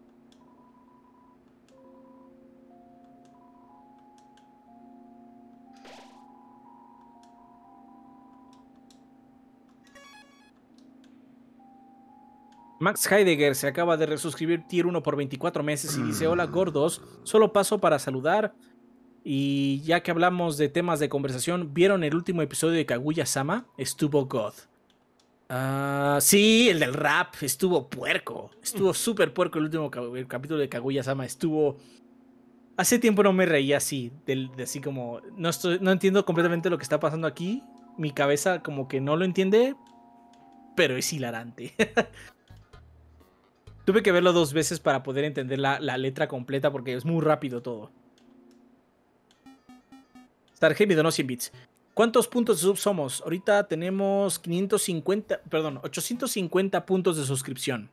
Max Heidegger se acaba de resuscribir tier uno por veinticuatro meses y dice, hola gordos, solo paso para saludar. Y ya que hablamos de temas de conversación, ¿vieron el último episodio de Kaguya-sama? Estuvo God. Uh, sí, el del rap, estuvo puerco. Estuvo súper puerco el último el capítulo de Kaguya-sama. Estuvo... Hace tiempo no me reía así, de, de así como... No, estoy, no entiendo completamente lo que está pasando aquí. Mi cabeza como que no lo entiende, pero es hilarante. Tuve que verlo dos veces para poder entender la, la letra completa porque es muy rápido todo. Starheavy donó cien bits. ¿Cuántos puntos de sub somos? Ahorita tenemos quinientos cincuenta, perdón, ochocientos cincuenta puntos de suscripción.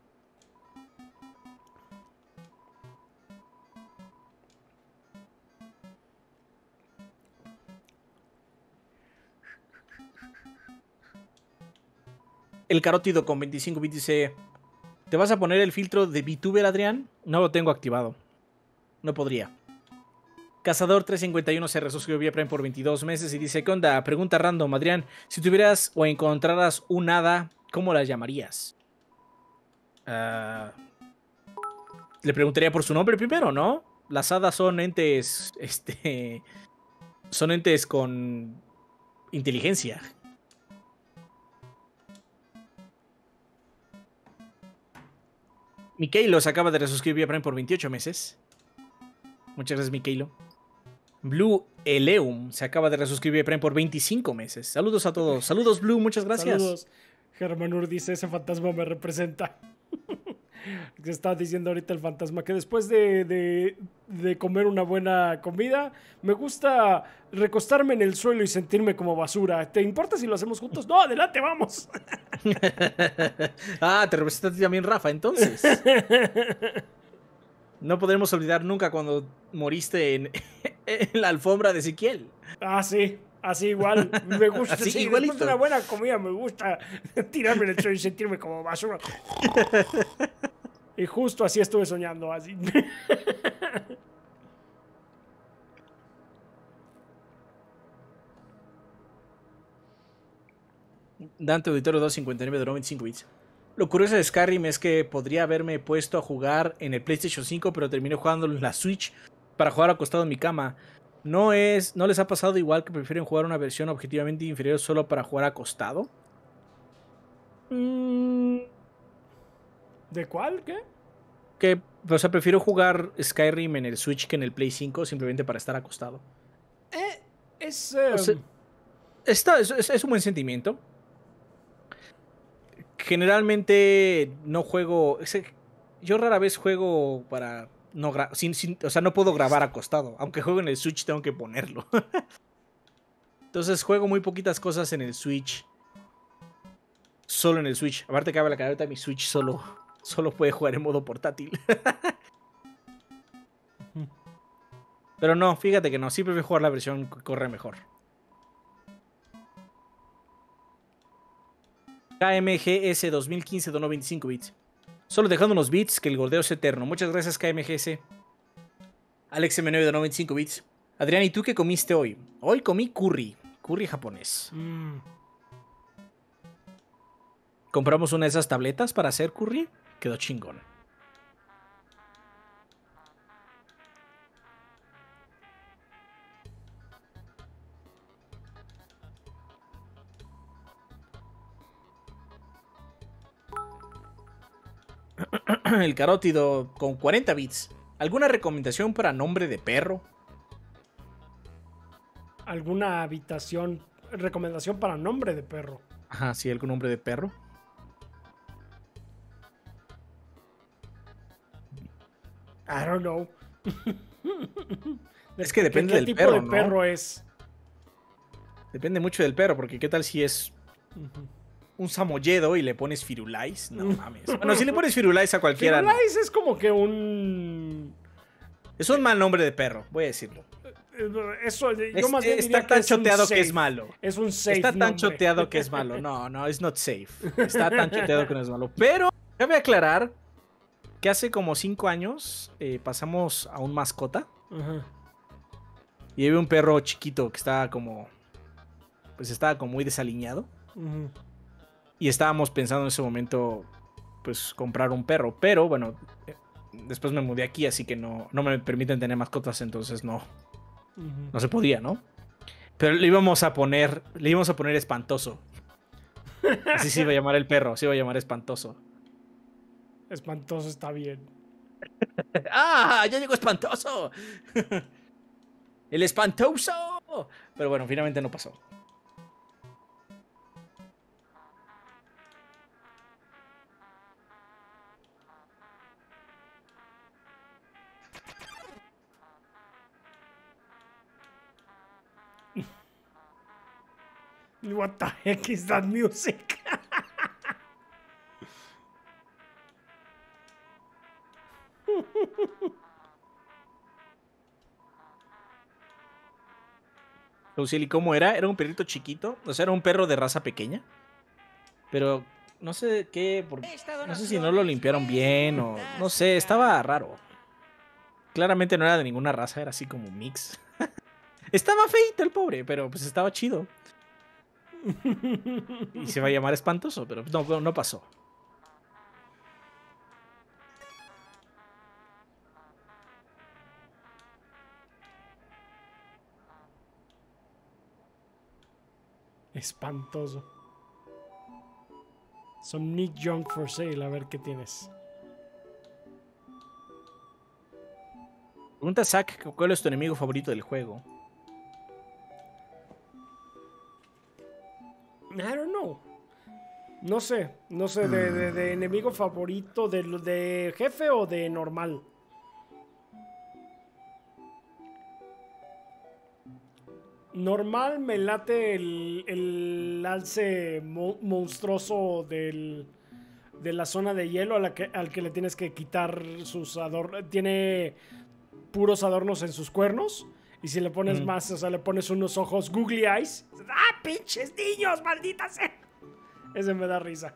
El carótido con veinticinco bits dice... ¿Te vas a poner el filtro de VTuber, Adrián? No lo tengo activado. No podría. Cazador trescientos cincuenta y uno se resuscitó vía Prime por veintidós meses y dice, ¿qué onda? Pregunta random, Adrián. Si tuvieras o encontraras un hada, ¿cómo la llamarías? Uh, le preguntaría por su nombre primero, ¿no? Las hadas son entes, este, son entes con inteligencia. Mikeilo se acaba de resuscribir vía Prime por veintiocho meses. Muchas gracias, Mikeilo. Blue Eleum se acaba de resuscribir vía Prime por veinticinco meses. Saludos a todos. Saludos, Blue, muchas gracias. Saludos. Germanur dice, ese fantasma me representa. Que está diciendo ahorita el fantasma, que después de, de, de comer una buena comida, me gusta recostarme en el suelo y sentirme como basura. ¿Te importa si lo hacemos juntos? No, adelante, vamos. Ah, te representa a ti también, Rafa, entonces. No podremos olvidar nunca cuando moriste en, en la alfombra de Ezequiel. Ah, sí. Así igual, me gusta. Así, sí, igualito. Después de una buena comida me gusta tirarme en el suelo y sentirme como basura. Y justo así estuve soñando, así. Dante Auditorio doscientos cincuenta y nueve de noventa y cinco bits. Lo curioso de Skyrim es que podría haberme puesto a jugar en el PlayStation cinco, pero terminé jugando en la Switch para jugar acostado en mi cama. ¿No, es, ¿No les ha pasado igual que prefieren jugar una versión objetivamente inferior solo para jugar acostado? Mm. ¿De cuál? ¿Qué? Que, o sea, prefiero jugar Skyrim en el Switch que en el Play cinco simplemente para estar acostado. Eh, es, um... o sea, está, es, es un buen sentimiento. Generalmente no juego... Yo rara vez juego para... No gra sin, sin, o sea, no puedo grabar acostado. Aunque juego en el Switch, tengo que ponerlo. Entonces juego muy poquitas cosas en el Switch. Solo en el Switch. Aparte cabe la careta, mi Switch solo, solo puede jugar en modo portátil. Pero no, fíjate que no. Sí prefiero jugar la versión que corre mejor. K M G S dos mil quince donó veinticinco bits. Solo dejando unos bits, que el gordeo es eterno. Muchas gracias, K M G S. Alex M nueve donó veinticinco bits. Adrián, ¿y tú qué comiste hoy? Hoy comí curry. Curry japonés. Mm. Compramos una de esas tabletas para hacer curry. Quedó chingón. El carótido con cuarenta bits. ¿Alguna recomendación para nombre de perro? ¿Alguna habitación? Recomendación para nombre de perro. Ajá, sí, algún nombre de perro. I don't know. Es que depende ¿Qué del tipo perro, de ¿no? perro es? Depende mucho del perro, porque qué tal si es Uh-huh. un samoyedo y le pones Firulais. No mames. Bueno, si le pones Firulais a cualquiera. Firulais no. es como que un... Es un mal nombre de perro, voy a decirlo. Eso, yo Es, más bien diría está tan que es un choteado que safe. es malo. Es un safe Está tan nombre. choteado que es malo. No, no, es not safe. Está tan choteado que no es malo. Pero cabe aclarar que hace como cinco años eh, pasamos a un mascota. Uh-huh. Y había un perro chiquito que estaba como... Pues estaba como muy desaliñado. Uh-huh. Y estábamos pensando en ese momento, pues, comprar un perro. Pero, bueno, eh, después me mudé aquí, así que no, no me permiten tener mascotas, entonces no, Uh-huh. no se podía, ¿no? Pero le íbamos a poner, le íbamos a poner Espantoso. Así se iba a llamar el perro, se iba a llamar Espantoso. Espantoso está bien. ¡Ah! ¡Ya llegó Espantoso! ¡El Espantoso! Pero bueno, finalmente no pasó. What the heck is that music? Lucieli, ¿cómo era? Era un perrito chiquito, o sea, era un perro de raza pequeña. Pero no sé qué, por... no sé si no lo limpiaron bien o no sé, estaba raro. claramente no era de ninguna raza, era así como mix. Estaba feito el pobre, pero pues estaba chido. Y se va a llamar espantoso, pero no, no pasó. Espantoso. Some Nick Junk for sale, a ver qué tienes. Pregunta Zack, ¿cuál es tu enemigo favorito del juego? I don't know. No sé, no sé, de, de, de enemigo favorito, de, de jefe o de normal. Normal me late el, el alce mo monstruoso del, de la zona de hielo a la que, al que le tienes que quitar sus adornos. Tiene puros adornos en sus cuernos. Y si le pones mm. más, o sea, le pones unos ojos googly eyes. ¡Ah, pinches niños, maldita sea! Ese me da risa.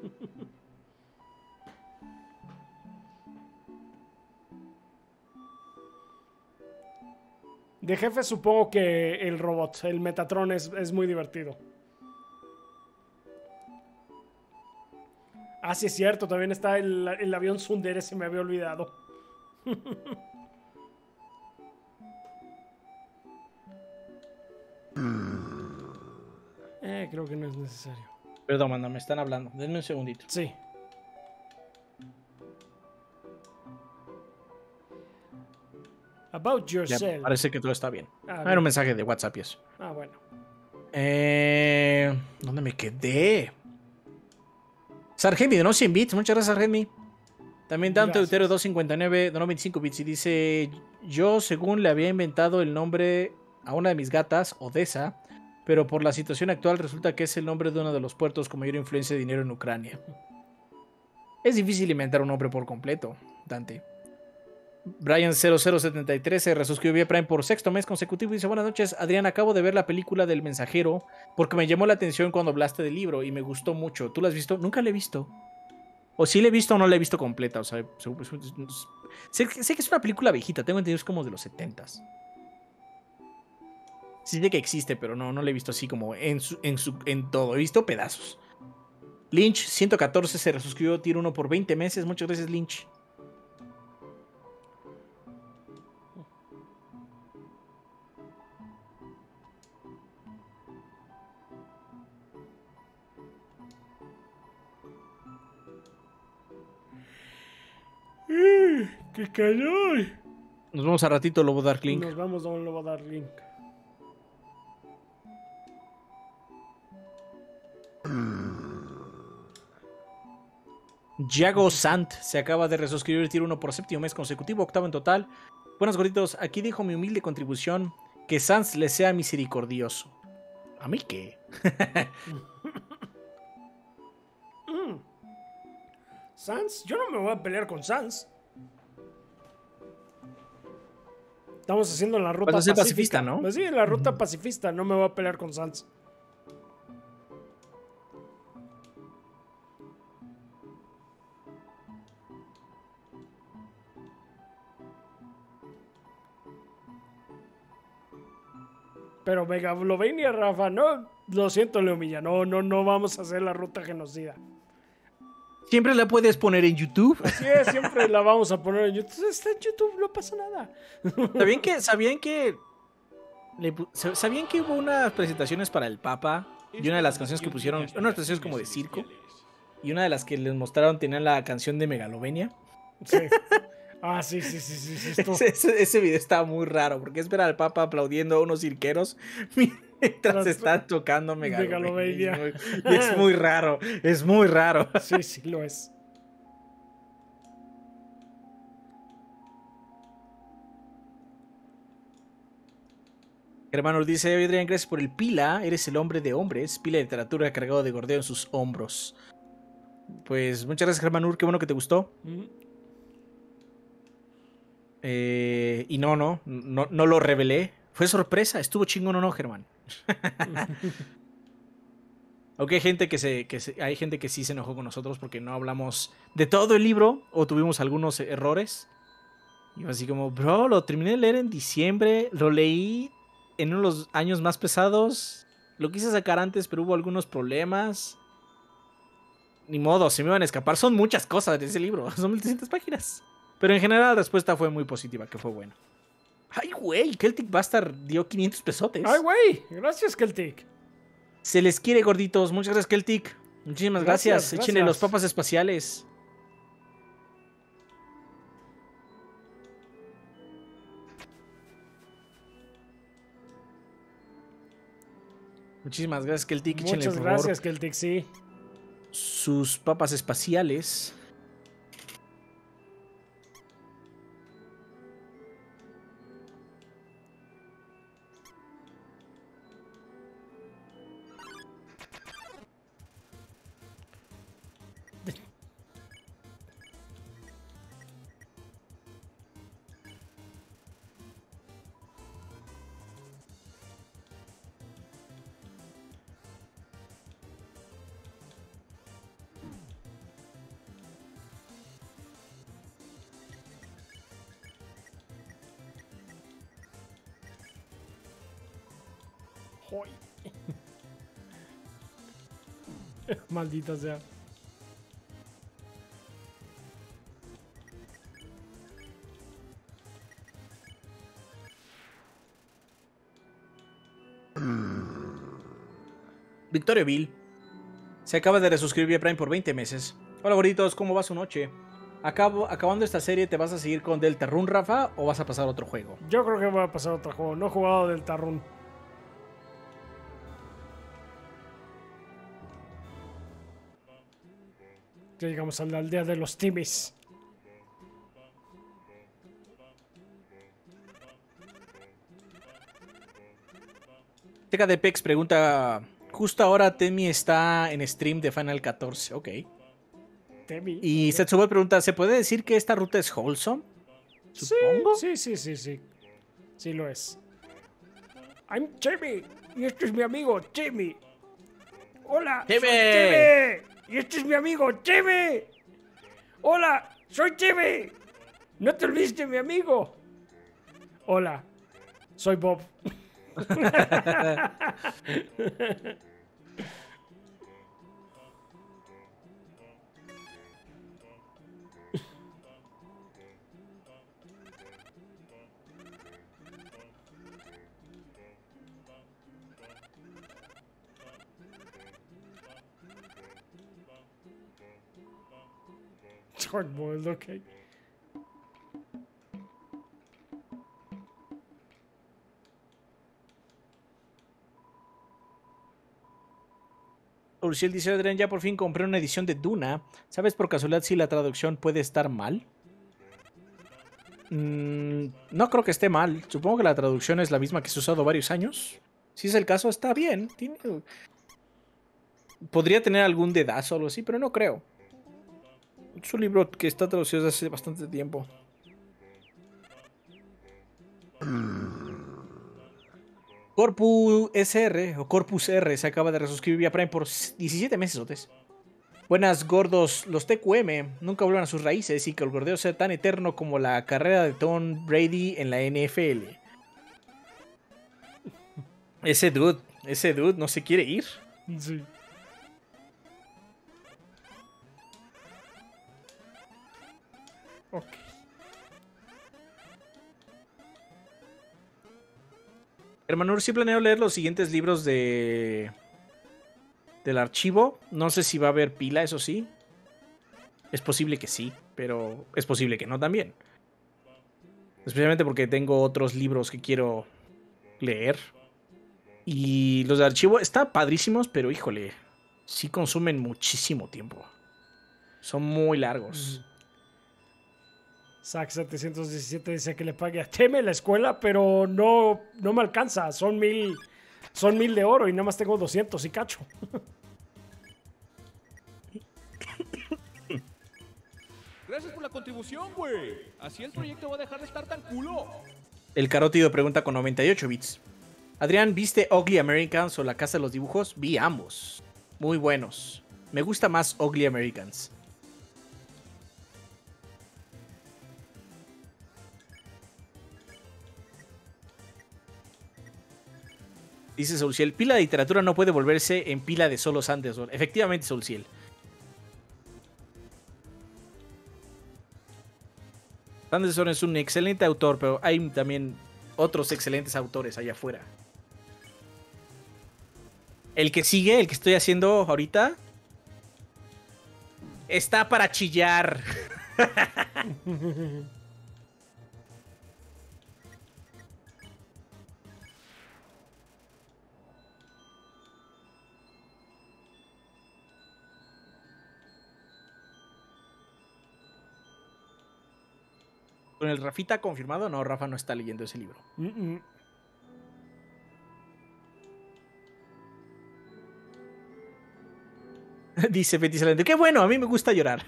De jefe supongo que el robot, el Metatron es, es muy divertido. Ah, sí es cierto, también está el, el avión Tsundere, se me había olvidado. eh, creo que no es necesario. Perdón, manda, me están hablando. Denme un segundito. Sí. About yourself. Ya, parece que todo está bien. Ah, Era un mensaje de WhatsApp y eso. Ah, bueno. Eh, ¿Dónde me quedé? Sargemi donó cien bits. Muchas gracias, Sargemi. También Dante Deutero doscientos cincuenta y nueve donó veinticinco bits y dice: yo, según le había inventado el nombre a una de mis gatas, Odessa, pero por la situación actual resulta que es el nombre de uno de los puertos con mayor influencia de dinero en Ucrania. Es difícil inventar un nombre por completo, Dante. Brian cero cero setenta y tres se resuscribió Prime por sexto mes consecutivo y dice: buenas noches, Adrián, acabo de ver la película del Mensajero porque me llamó la atención cuando hablaste del libro y me gustó mucho. ¿Tú la has visto? Nunca la he visto. O sí la he visto o no la he visto completa. O sea, sé, sé que es una película viejita, tengo entendido es como de los setentas. Sí sé que existe, pero no, no la he visto así como en, su, en, su, en todo. He visto pedazos. Lynch ciento catorce se resuscribió Tier uno por veinte meses. Muchas gracias, Lynch. ¡Qué cañón! Nos vemos a ratito, Lobo Darkling. Nos vamos a un Lobo Darkling. Yago Sant se acaba de resuscribir Tier uno por séptimo mes consecutivo, octavo en total. Buenos gorditos, aquí dejo mi humilde contribución. Que Sans le sea misericordioso. ¿A mí qué? mm. Sans, yo no me voy a pelear con Sans. Estamos haciendo la ruta pues pacífica, pacifista, ¿no? Pues sí, la ruta uh-huh. pacifista, no me voy a pelear con Sans. Pero Megalovenia, Rafa, no, lo siento, Leomilla, no, no, no vamos a hacer la ruta genocida. Siempre la puedes poner en YouTube. Así es, siempre la vamos a poner en YouTube. Está en YouTube, no pasa nada. ¿Sabían que, sabían que, le, sabían que hubo unas presentaciones para el Papa? Y una de las canciones que pusieron, unas presentaciones como de circo. Y una de las que les mostraron tenía la canción de Megalovenia. Sí. Ah, sí, sí, sí, sí. sí esto... ese, ese, ese video estaba muy raro, porque es ver al Papa aplaudiendo a unos cirqueros mientras están tocando Megalovenia. Megalovenia. Es, muy, es muy raro, es muy raro. Sí, sí, lo es. Hermano dice: Adrián, gracias por el pila, eres el hombre de hombres, pila de literatura cargado de gordeo en sus hombros. Pues muchas gracias, Germán, qué bueno que te gustó. Mm. Eh, y no, no, no, no lo revelé. Fue sorpresa, estuvo chingón o no, Germán. Aunque hay gente que se, que se, hay gente que sí se enojó con nosotros porque no hablamos de todo el libro o tuvimos algunos errores. Y así como, bro, lo terminé de leer en diciembre, lo leí en uno de los años más pesados, lo quise sacar antes, pero hubo algunos problemas. Ni modo, se me iban a escapar. Son muchas cosas de ese libro, son mil trescientas páginas. Pero en general la respuesta fue muy positiva, que fue bueno. Ay, güey, Celtic Bastard dio quinientos pesotes. Ay, güey, gracias, Celtic. Se les quiere, gorditos. Muchas gracias, Celtic. Muchísimas gracias. Gracias, Échenle gracias. los papas espaciales. Muchísimas gracias, Celtic. Échenle, Muchas por favor, gracias, Celtic, sí. sus papas espaciales. Joy. Maldita sea. Victorio Bill se acaba de resuscribir a Prime por veinte meses. Hola, gorditos, ¿cómo va su noche? Acabo, acabando esta serie, ¿te vas a seguir con Deltarune, Rafa, o vas a pasar a otro juego? Yo creo que voy a pasar a otro juego. No he jugado Deltarune. Ya llegamos a la aldea de los Timis. Teca de Pex pregunta: justo ahora Temi está en stream de Final catorce. Ok. Temi. Y Setsubo pregunta: ¿se puede decir que esta ruta es wholesome? Supongo. Sí, sí, sí, sí. Sí lo es. I'm Timmy. Y este es mi amigo, Timmy. Hola, Timmy. soy Timmy. Y este es mi amigo, Timmy. Hola, soy Timmy. No te olvides de mi amigo. Hola, soy Bob. Hardboiled, okay. Ursiel dice: Adrián, ya por fin compré una edición de Duna. ¿Sabes por casualidad si la traducción puede estar mal? Mm, no creo que esté mal. Supongo que la traducción es la misma que se ha usado varios años. Si es el caso, está bien. Tiene... Podría tener algún dedazo o algo así, pero no creo. Es un libro que está traducido desde hace bastante tiempo. Corpus S R o Corpus R se acaba de resuscribir vía Prime por diecisiete meses. ¿Otes? Buenas, gordos. Los T Q M nunca vuelven a sus raíces y que el gordeo sea tan eterno como la carrera de Tom Brady en la N F L. Ese dude, ese dude no se quiere ir. Sí. Ok. Hermano, sí planeo leer los siguientes libros de del archivo. No sé si va a haber pila, eso sí. Es posible que sí, pero es posible que no también. Especialmente porque tengo otros libros que quiero leer. Y los de archivo están padrísimos, pero híjole, sí consumen muchísimo tiempo. Son muy largos. Sac setecientos diecisiete dice que le pague a Teme la escuela, pero no, no me alcanza. Son mil, son mil de oro y nada más tengo doscientos y cacho. Gracias por la contribución, güey. Así el proyecto va a dejar de estar tan culo. El Carótido pregunta con noventa y ocho bits. Adrián, ¿viste Ugly Americans o La Casa de los Dibujos? Vi ambos. Muy buenos. Me gusta más Ugly Americans. Dice Soulciel, pila de literatura no puede volverse en pila de solo Sanderson. Efectivamente, Soulciel. Sanderson es un excelente autor, pero hay también otros excelentes autores allá afuera. El que sigue, el que estoy haciendo ahorita, está para chillar. ¿Con el Rafita confirmado? No, Rafa no está leyendo ese libro. Mm, mm. Dice Betty Salente, qué bueno, a mí me gusta llorar.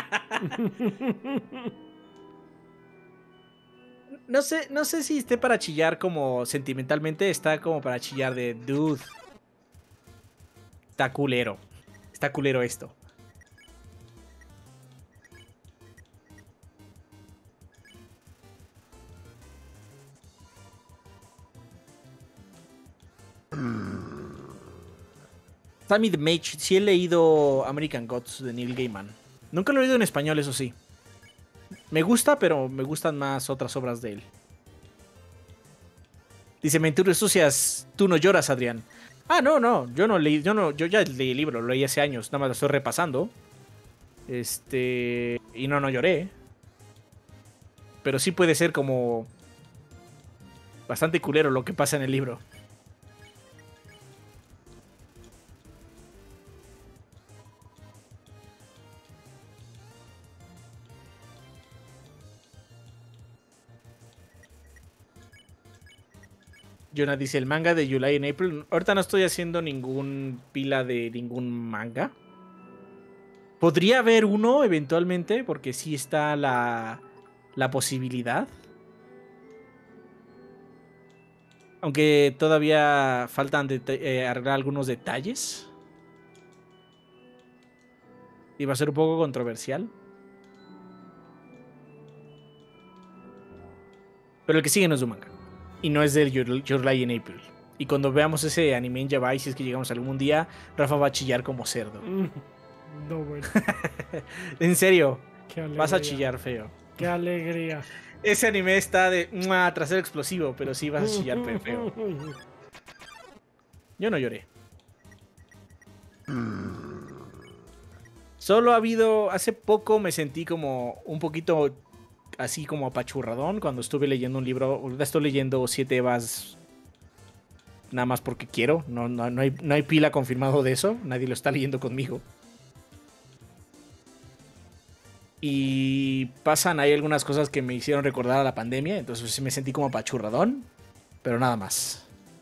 No sé, no sé si esté para chillar como sentimentalmente, está como para chillar de dude. Está culero. Está culero esto. Sammy the Mage, sí he leído American Gods de Neil Gaiman. Nunca lo he leído en español, eso sí. Me gusta, pero me gustan más otras obras de él. Dice Mentiras Sucias, tú no lloras, Adrián. Ah, no, no, yo no leí, yo no, yo ya leí el libro, lo leí hace años, nada más lo estoy repasando. Este, y no, no lloré. Pero sí puede ser como bastante culero lo que pasa en el libro. Jonah dice, el manga de July and April. Ahorita no estoy haciendo ningún pila de ningún manga. Podría haber uno eventualmente, porque sí está la, la posibilidad. Aunque todavía faltan eh, arreglar algunos detalles. Y va a ser un poco controversial. Pero el que sigue no es un manga. Y no es del Your, Your Lie in April. Y cuando veamos ese anime en Yabai, si es que llegamos algún día, Rafa va a chillar como cerdo. Mm. No, bueno. En serio, Qué alegría. vas a chillar feo. Qué alegría. Ese anime está de ¡mua! Trasero explosivo, pero sí vas a chillar feo. Yo no lloré. Solo ha habido, hace poco me sentí como un poquito así como apachurradón cuando estuve leyendo un libro. Estoy leyendo Siete Evas nada más porque quiero. No, no, no, hay, no hay pila confirmado de eso. Nadie lo está leyendo conmigo. Y pasan ahí algunas cosas que me hicieron recordar a la pandemia. Entonces sí me sentí como apachurradón. Pero nada más.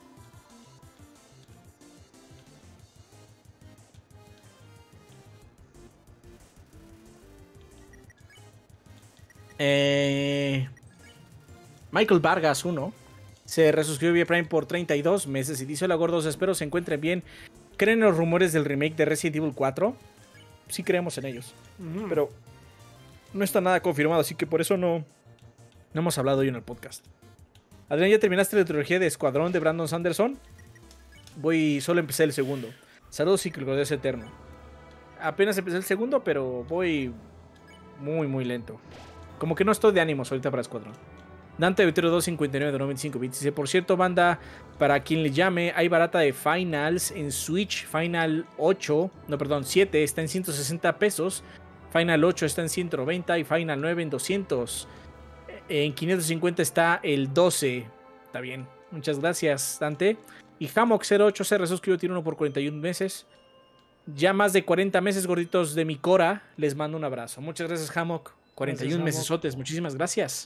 Eh, Michael Vargas uno se resuscribió vía Prime por treinta y dos meses y dice: hola gordos, espero se encuentren bien. ¿Creen en los rumores del remake de Resident Evil cuatro? Sí creemos en ellos, Mm. pero no está nada confirmado, así que por eso no, no hemos hablado hoy en el podcast. Adrián, ¿ya terminaste la trilogía de Escuadrón de Brandon Sanderson? Voy, solo empecé el segundo. Saludos y que el gordo es eterno. Apenas empecé el segundo, pero voy muy muy lento. Como que no estoy de ánimos ahorita para Escuadrón. Dante Vitero doscientos cincuenta y nueve de noventa y cinco bits dice: por cierto, banda, para quien le llame, hay barata de Finals en Switch. Final ocho, no, perdón, siete está en ciento sesenta pesos. Final ocho está en ciento noventa y Final nueve en doscientos. En quinientos cincuenta está el doce. Está bien. Muchas gracias, Dante. Y Hammock cero ocho se resuscribió, tiene uno por cuarenta y un meses. Ya más de cuarenta meses, gorditos de mi Cora. Les mando un abrazo. Muchas gracias, Hammock. cuarenta y un mesesotes. Muchísimas gracias.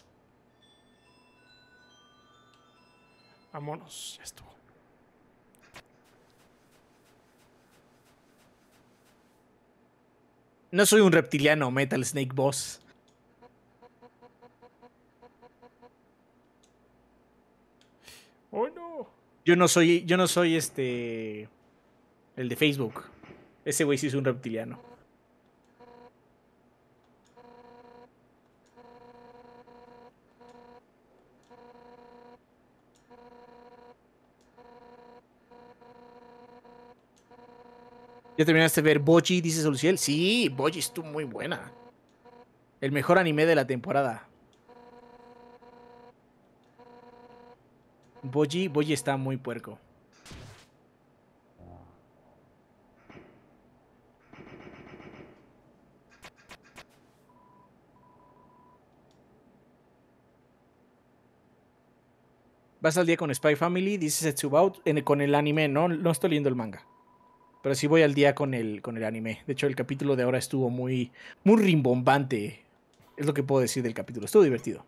Vámonos, ya estuvo. No soy un reptiliano, Metal Snake Boss. ¡Oh, no! Yo no soy, yo no soy este... el de Facebook. Ese güey sí es un reptiliano. ¿Ya terminaste de ver Boji? Dice Soluciel. Sí, Boji estuvo muy buena. El mejor anime de la temporada. Boji, Boji está muy puerco. ¿Vas al día con Spy Family? Dice Setsubaut. En- con el anime, no, no estoy leyendo el manga. Pero sí voy al día con el, con el anime. De hecho, el capítulo de ahora estuvo muy, muy rimbombante. Es lo que puedo decir del capítulo. Estuvo divertido.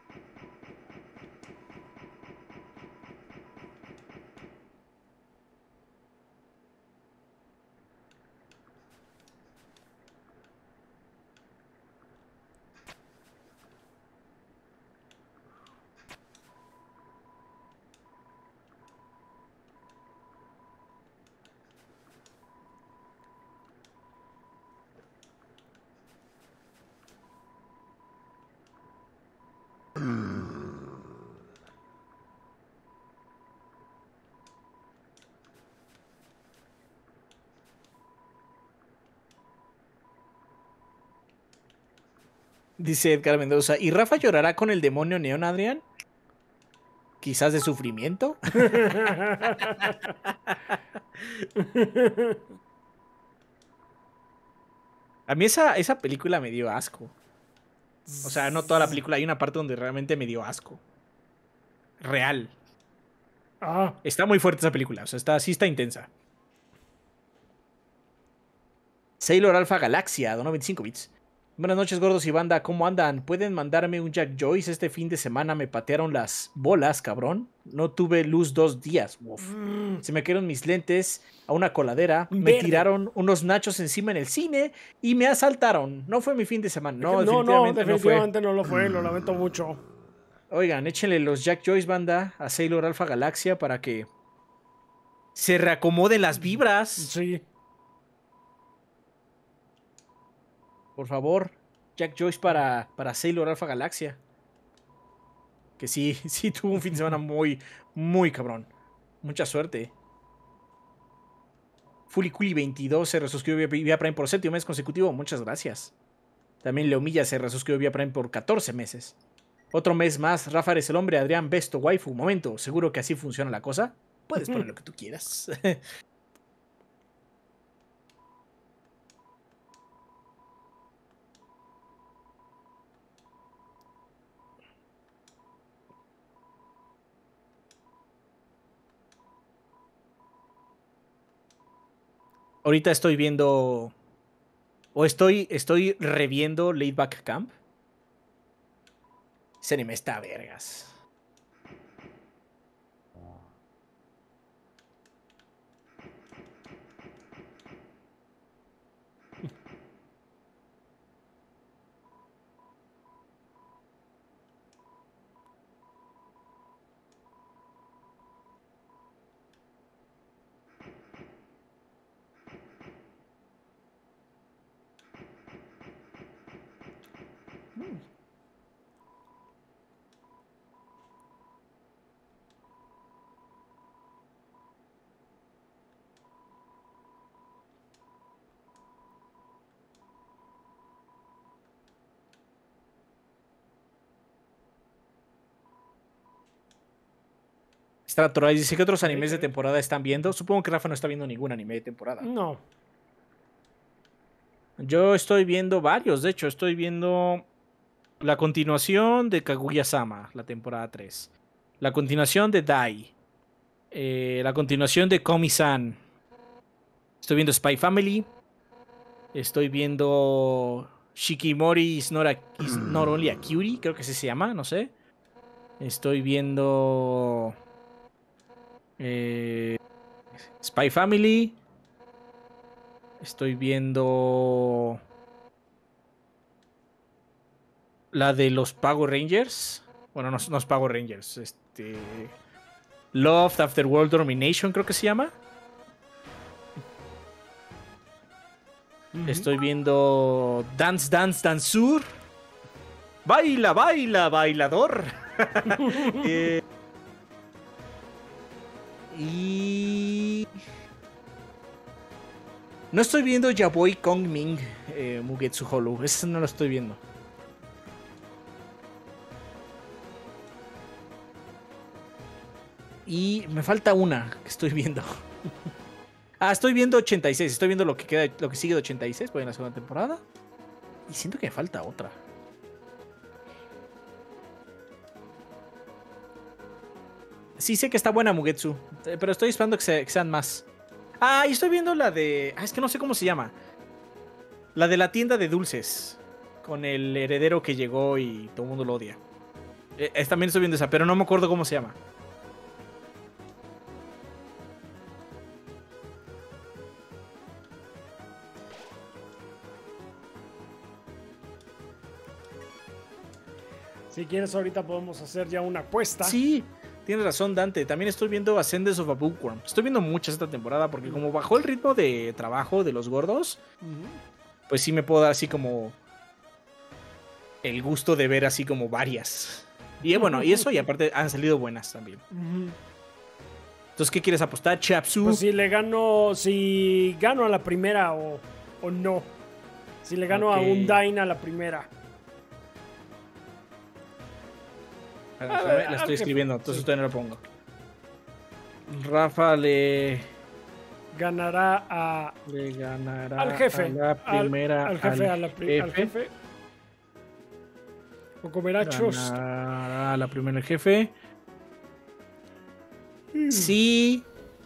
Dice Edgar Mendoza. ¿Y Rafa llorará con el demonio neón, Adrián? Quizás de sufrimiento. A mí esa, esa película me dio asco. O sea, no toda la película. Hay una parte donde realmente me dio asco. Real. Ah, Está muy fuerte esa película. O sea, está, sí está intensa. Sailor Alpha Galaxia, Dono veinticinco bits. Buenas noches, gordos y banda. ¿Cómo andan? ¿Pueden mandarme un Jack Joyce? Este fin de semana me patearon las bolas, cabrón. No tuve luz dos días. Uf. Se me cayeron mis lentes a una coladera. Me Verde. tiraron unos nachos encima en el cine y me asaltaron. No fue mi fin de semana. No, no, no, definitivamente, definitivamente no, lo fue. Lo lamento mucho. no fue. Oigan, échenle los Jack Joyce, banda, a Sailor Alpha Galaxia para que se reacomoden las vibras. Sí. Por favor, Jack Joyce para, para Sailor Alpha Galaxia. Que sí, sí tuvo un fin de semana muy, muy cabrón. Mucha suerte. Fuliculi veintidós se resuscribió vía Prime por séptimo mes consecutivo. Muchas gracias. También Leomilla se resuscribió vía Prime por catorce meses. Otro mes más. Rafa eres el hombre. Adrián Besto Waifu. Momento, ¿seguro que así funciona la cosa? Puedes poner lo que tú quieras. Ahorita estoy viendo. O estoy, estoy reviendo Laid Back Camp. Ese anime está a vergas. Stratoray dice que otros animes de temporada están viendo. Supongo que Rafa no está viendo ningún anime de temporada. No. Yo estoy viendo varios, de hecho, estoy viendo la continuación de Kaguya-sama, la temporada tres. La continuación de Dai. Eh, la continuación de Komi-san. Estoy viendo Spy Family. Estoy viendo Shikimori is not, a, is not only a cutie, creo que así se llama, no sé. Estoy viendo eh, Spy Family. Estoy viendo la de los Power Rangers. Bueno, no, no es Power Rangers. Este, Love After World Domination, creo que se llama. Estoy viendo Dance Dance Dansur. Baila, baila, bailador. eh, y No estoy viendo Yaboy Kong Ming eh, Mugetsu Hollow. Ese no lo estoy viendo. Y me falta una que estoy viendo. Ah, estoy viendo ochenta y seis. Estoy viendo lo que queda, lo que sigue de ochenta y seis. Voy en la segunda temporada. Y siento que me falta otra. Sí sé que está buena Mugetsu, pero estoy esperando que, se, que sean más. Ah, y estoy viendo la de... Ah, es que no sé cómo se llama. La de la tienda de dulces. Con el heredero que llegó y todo el mundo lo odia. Eh, eh, también estoy viendo esa, pero no me acuerdo cómo se llama. Si quieres, ahorita podemos hacer ya una apuesta. Sí, tienes razón, Dante. También estoy viendo Ascendance of a Bookworm. Estoy viendo muchas esta temporada porque como bajó el ritmo de trabajo de los gordos, Uh-huh. pues sí me puedo dar así como el gusto de ver así como varias. Y eh, bueno, y eso, y aparte han salido buenas también. Uh-huh. Entonces, ¿qué quieres apostar, Chapsu? Pues si le gano, si gano a la primera o, o no. Si le gano Ok. a un Dain a la primera. A A ver, ver, la al estoy jefe. escribiendo, entonces Sí. todavía no lo pongo. Rafa le, Ganará a, le ganará al jefe. a la al- primera. al, jefe, a la pri- al jefe. jefe. O comerá chos. Ganará a la primera el jefe. Sí.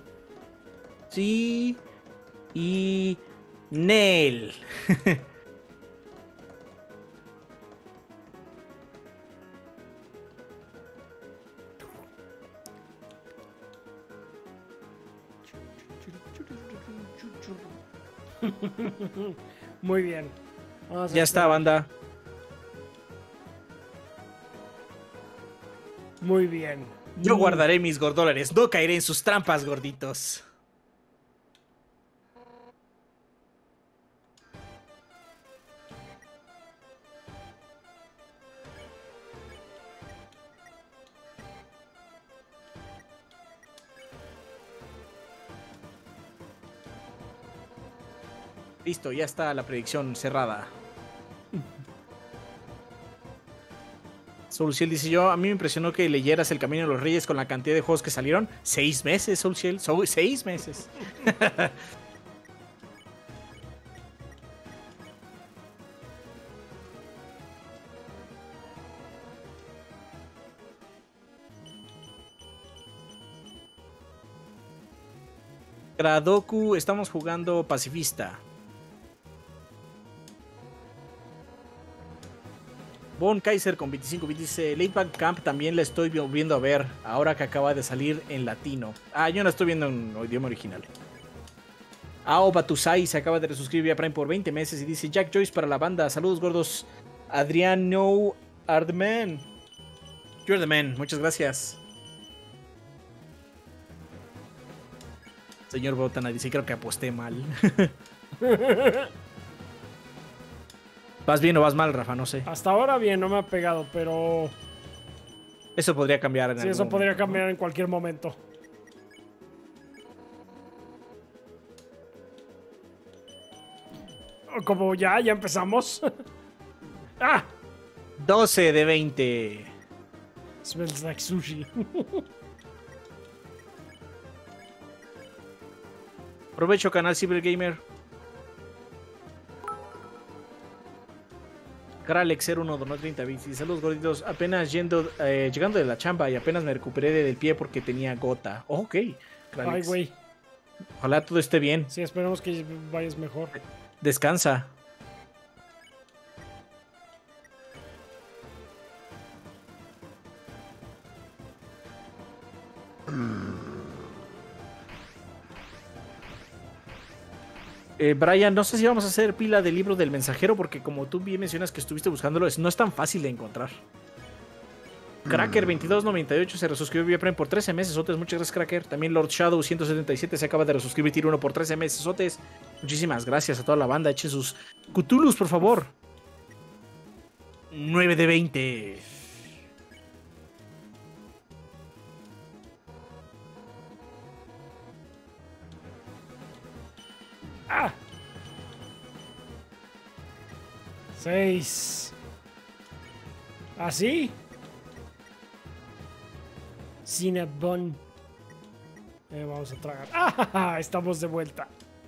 Sí. Y. Nel. Muy bien. Vamos a Ya hacer- está, banda. Muy bien. Yo Muy- guardaré mis gordólares. No caeré en sus trampas, gorditos. Listo, ya está la predicción cerrada. Soulciel dice yo, a mí me impresionó que leyeras El Camino de los Reyes con la cantidad de juegos que salieron. Seis meses, Soulciel. So- seis meses. Gradoku, estamos jugando pacifista. Von Kaiser con veinticinco bits dice, Late Back Camp también la estoy volviendo a ver, ahora que acaba de salir en latino. Ah, yo la estoy viendo en idioma original. Ao Batusai se acaba de resuscribir vía Prime por veinte meses y dice, Jack Joyce para la banda, saludos gordos. Adrián No are the man. You're the man, muchas gracias. Señor Botana dice, creo que aposté mal. ¿Vas bien o vas mal, Rafa? No sé. Hasta ahora bien, no me ha pegado, pero Eso podría cambiar en sí, algún eso podría momento, ¿no? cambiar en cualquier momento. Como ya, ya empezamos. ¡Ah! doce de veinte. Smells like sushi. Provecho, canal Cybergamer. Kralex cero uno donó treinta bits. Y saludos gorditos. Apenas yendo, eh, llegando de la chamba y apenas me recuperé del pie porque tenía gota. Oh, ok. Ay, Kralex. güey. Ojalá todo esté bien. Sí, esperemos que vayas mejor. Descansa. Eh, Brian, no sé si vamos a hacer pila del libro del mensajero porque como tú bien mencionas que estuviste buscándolo, es- no es tan fácil de encontrar. Cracker veintidós noventa y ocho se resuscribió vía Prime por trece meses, Otes. Muchas gracias, Cracker. También Lord Shadow ciento setenta y siete se acaba de resuscribir Tier uno por trece meses, Otes. Muchísimas gracias a toda la banda. Echen sus Cthulhus, por favor. nueve de veinte. ¡Ah! Seis. ¿Así? Cinnabon. Eh, vamos a tragar. ¡Ah! Estamos de vuelta.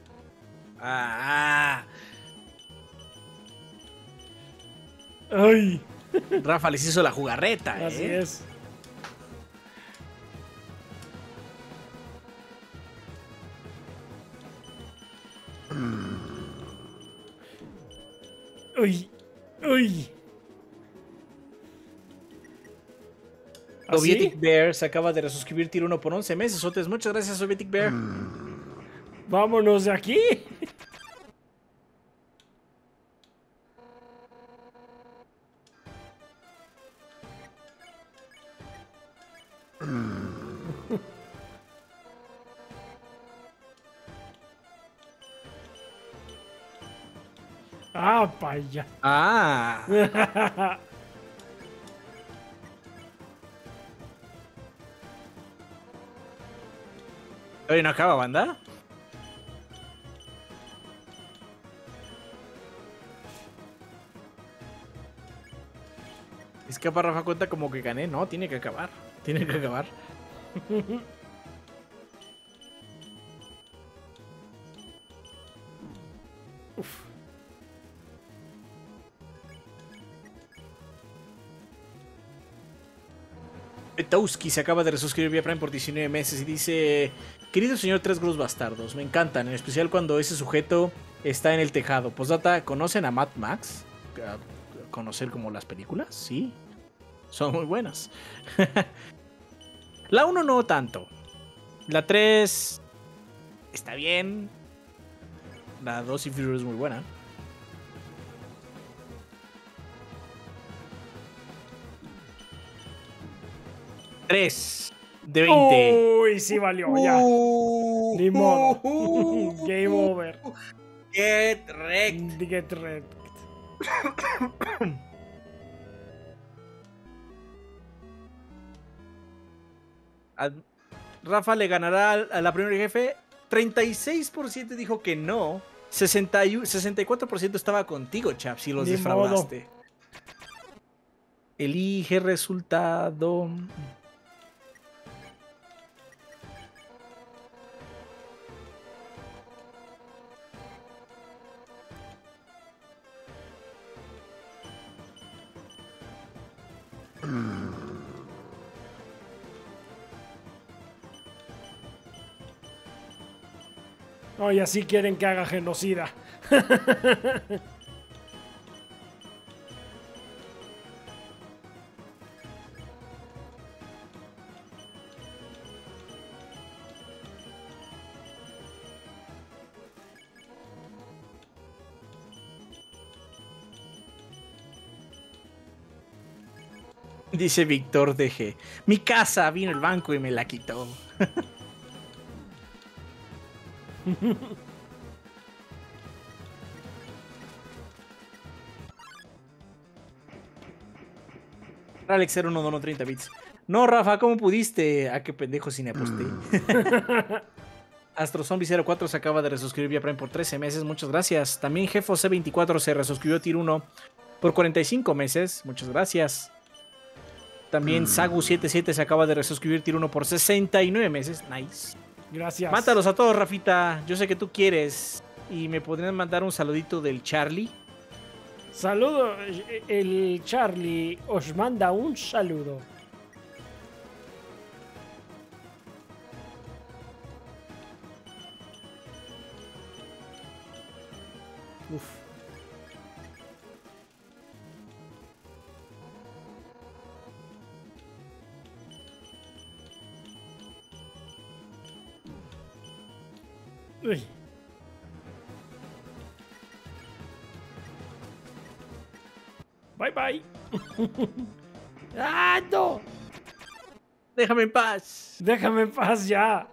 Ah, ¡Ay! Rafa les hizo la jugarreta, ¿eh? Así es. ¡Uy! ¡Uy! Sovietic ¿Así? Bear se acaba de resuscribir tier uno por once meses. Otes, muchas gracias, Sovietic Bear. ¡Vámonos de aquí! ¡Ah, paya! Ah, ¿todavía no acaba, banda? Es que para Rafa cuenta como que gané. No, tiene que acabar. Tiene que acabar. Petowski se acaba de resuscribir vía Prime por diecinueve meses y dice: querido señor Tres Gros Bastardos, me encantan, en especial cuando ese sujeto está en el tejado. Postdata, ¿conocen a Mad Max? ¿Conocer como las películas? Sí, son muy buenas. La uno no tanto. La tres está bien. La dos Inferior es muy buena. tres de veinte. Uy, sí valió, ya. Uh, Ni modo. uh, Game over. Get wrecked. Get red. A- Rafa le ganará a la primera jefe. treinta y seis por ciento dijo que no. sesenta y uno, sesenta y cuatro por ciento estaba contigo, chaps, y los Ni defraudaste. Elige resultado. No, y así quieren que haga genocida. Dice Víctor D G. Mi casa, vino el banco y me la quitó. Alex cero uno dono treinta bits. No, Rafa, ¿cómo pudiste? ¿A qué pendejo sin aposté? Astro Zombie cero cuatro se acaba de resuscribir vía Prime por trece meses. Muchas gracias. También Jefo C veinticuatro se resuscribió tier uno por cuarenta y cinco meses. Muchas gracias. También Sagu setenta y siete se acaba de resuscribir tier uno por sesenta y nueve meses. Nice. Gracias. Mátalos a todos, Rafita. Yo sé que tú quieres. Y me podrían mandar un saludito del Charlie. Saludo. El Charlie os manda un saludo. Uf. Uy. Bye bye. ¡Ah, no! Déjame en paz. Déjame en paz ya.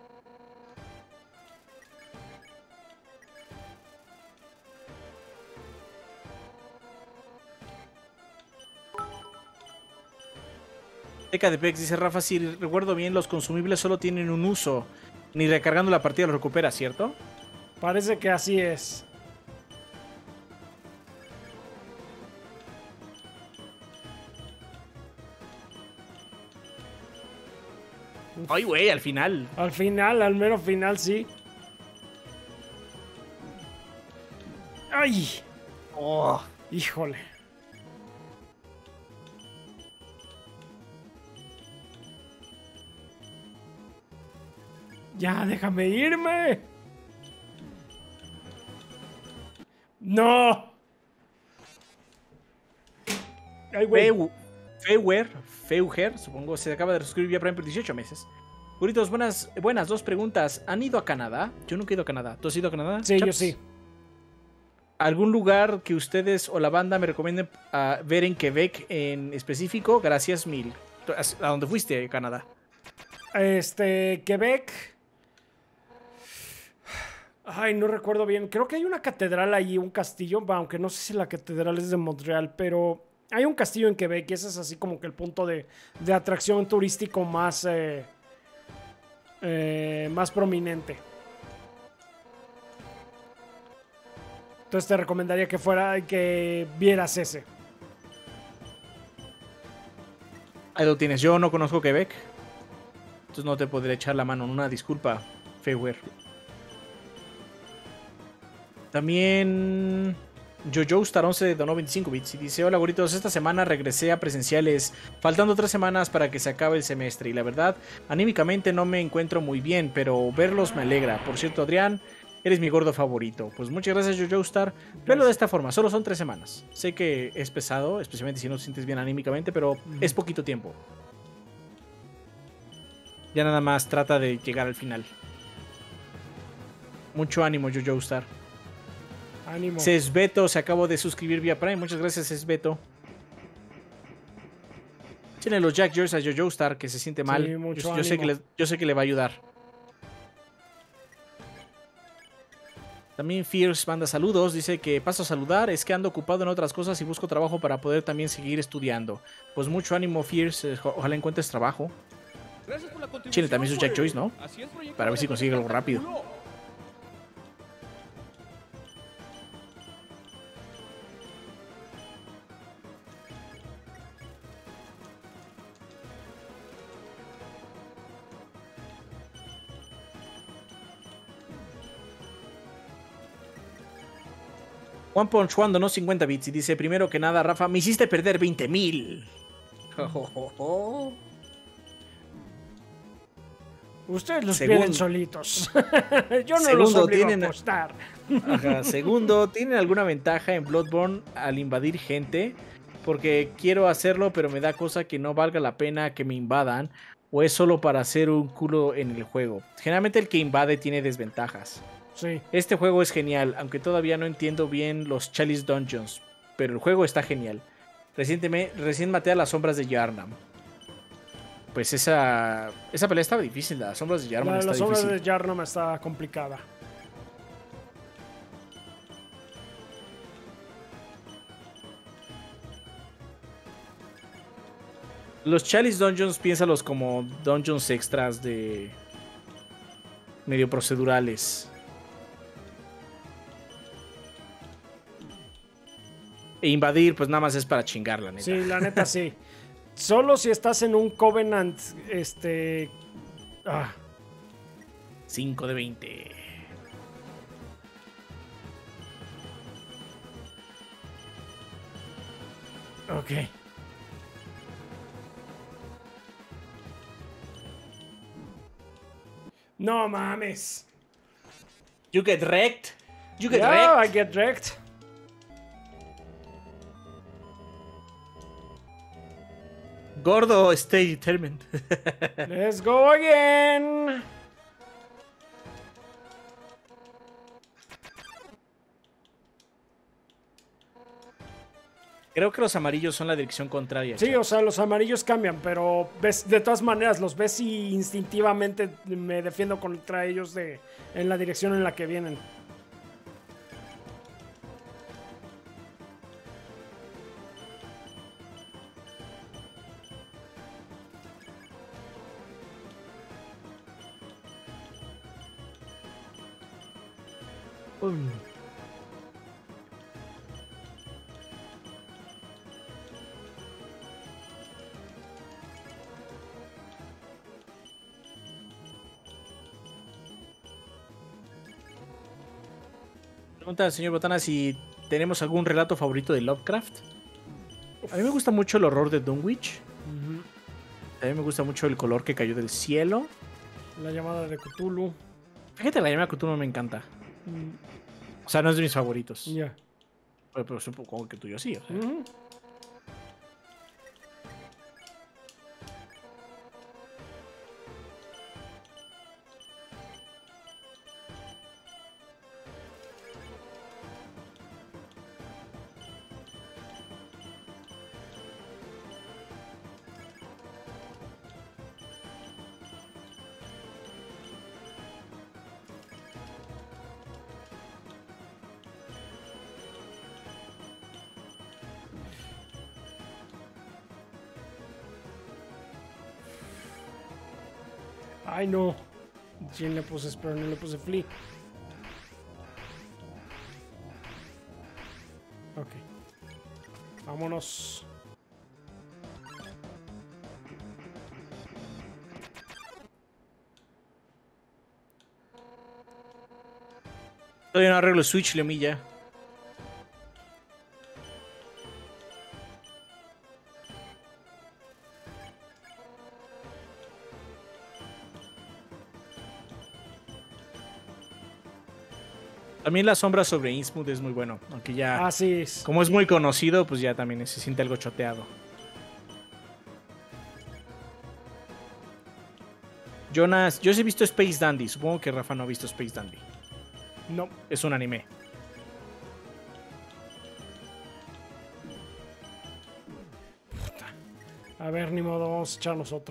Teca de Pex dice: Rafa, si recuerdo bien, los consumibles solo tienen un uso. Ni recargando la partida lo recupera, ¿cierto? Parece que así es. Ay, güey, al final. Al final, al mero final, sí. ¡Ay! Oh. Híjole. Ya, déjame irme. No. Ay, güey. Feu- Feuer, Feuger, supongo, se acaba de suscribir vía Prime por dieciocho meses. Guritos, buenas, buenas, dos preguntas. ¿Han ido a Canadá? Yo nunca he ido a Canadá. ¿Tú has ido a Canadá? Sí, yo Chaps? sí. ¿Algún lugar que ustedes o la banda me recomienden uh, ver en Quebec en específico? Gracias mil. ¿A dónde fuiste, a Canadá? Este, Quebec. Ay, no recuerdo bien. Creo que hay una catedral allí, un castillo, aunque no sé si la catedral es de Montreal, pero hay un castillo en Quebec y ese es así como que el punto de, de atracción turístico más, eh, eh, más prominente. Entonces te recomendaría que fuera, que vieras ese. Ahí lo tienes. Yo no conozco Quebec. Entonces no te podré echar la mano. Una disculpa, Feuer. También Jojo Star once donó veinticinco bits y dice: hola guritos, esta semana regresé a presenciales, faltando tres semanas para que se acabe el semestre y la verdad, anímicamente no me encuentro muy bien, pero verlos me alegra. Por cierto, Adrián, eres mi gordo favorito. Pues muchas gracias, Jojo Star. Verlo de esta forma, solo son tres semanas. Sé que es pesado, especialmente si no te sientes bien anímicamente, pero mm. es poquito tiempo. Ya nada más trata de llegar al final. Mucho ánimo, Jojo Star. Ánimo. Cesbeto se acabó de suscribir vía Prime. Muchas gracias, Cesbeto. Tiene los Jack Joyce a Jojo Star, que se siente mal. Sí, mucho yo, yo, sé que le, yo sé que le va a ayudar. También Fierce manda saludos. Dice que paso a saludar. Es que ando ocupado en otras cosas y busco trabajo para poder también seguir estudiando. Pues mucho ánimo, Fierce. Ojalá encuentres trabajo. Gracias por la contribución, Chile también sus Jack Joyce, ¿no? Así es, proyecto, Para ver si consigue algo rápido. One Punch One donó cincuenta bits y dice: primero que nada, Rafa, me hiciste perder veinte mil. Ustedes los Segundo. pierden solitos. Yo no Segundo, los obligo tienen- a apostar. Ajá. Segundo, ¿tienen alguna ventaja en Bloodborne al invadir gente? Porque quiero hacerlo, pero me da cosa que no valga la pena que me invadan. ¿O es solo para hacer un culo en el juego? Generalmente el que invade tiene desventajas. Sí. Este juego es genial, aunque todavía no entiendo bien los Chalice Dungeons. Pero el juego está genial. Recientemente, recién maté a las sombras de Yarnam. Pues esa, esa pelea estaba difícil. Las sombras de Yarnam La, está la sombra difícil. de Yarnam está complicada. Los Chalice Dungeons, piénsalos como dungeons extras de medio procedurales. E invadir, pues nada más es para chingar, la neta. Sí, la neta sí. Solo si estás en un Covenant, este... Ah, cinco de veinte. ok. No mames. You get wrecked. You get Yeah, wrecked. I get wrecked. Gordo, stay determined. Let's go again. Creo que los amarillos son la dirección contraria. Sí, chat. o sea, los amarillos cambian, pero ves, de todas maneras los ves y instintivamente me defiendo contra ellos de, en la dirección en la que vienen. Uy. Pregunta al señor Botana si tenemos algún relato favorito de Lovecraft. A mí me gusta mucho el horror de Dunwich. Ujú. A mí me gusta mucho el color que cayó del cielo. La llamada de Cthulhu. Fíjate, la llamada Cthulhu me encanta. Mm, O sea, no es de mis favoritos. Ya. Pero, pero supongo que tuyo sí. O sea. Ujú. Ay, no. ¿Quién le puse? Espero no le puse Flea. Ok. Vámonos. Todavía no arreglo Switch, Lemilla. También la sombra sobre Innsmouth es muy bueno, aunque ya, Así es. como es muy conocido, pues ya también se siente algo choteado. Jonas, yo sí he visto Space Dandy, supongo que Rafa no ha visto Space Dandy. No. Es un anime. A ver, ni modo, vamos a echarnos otro.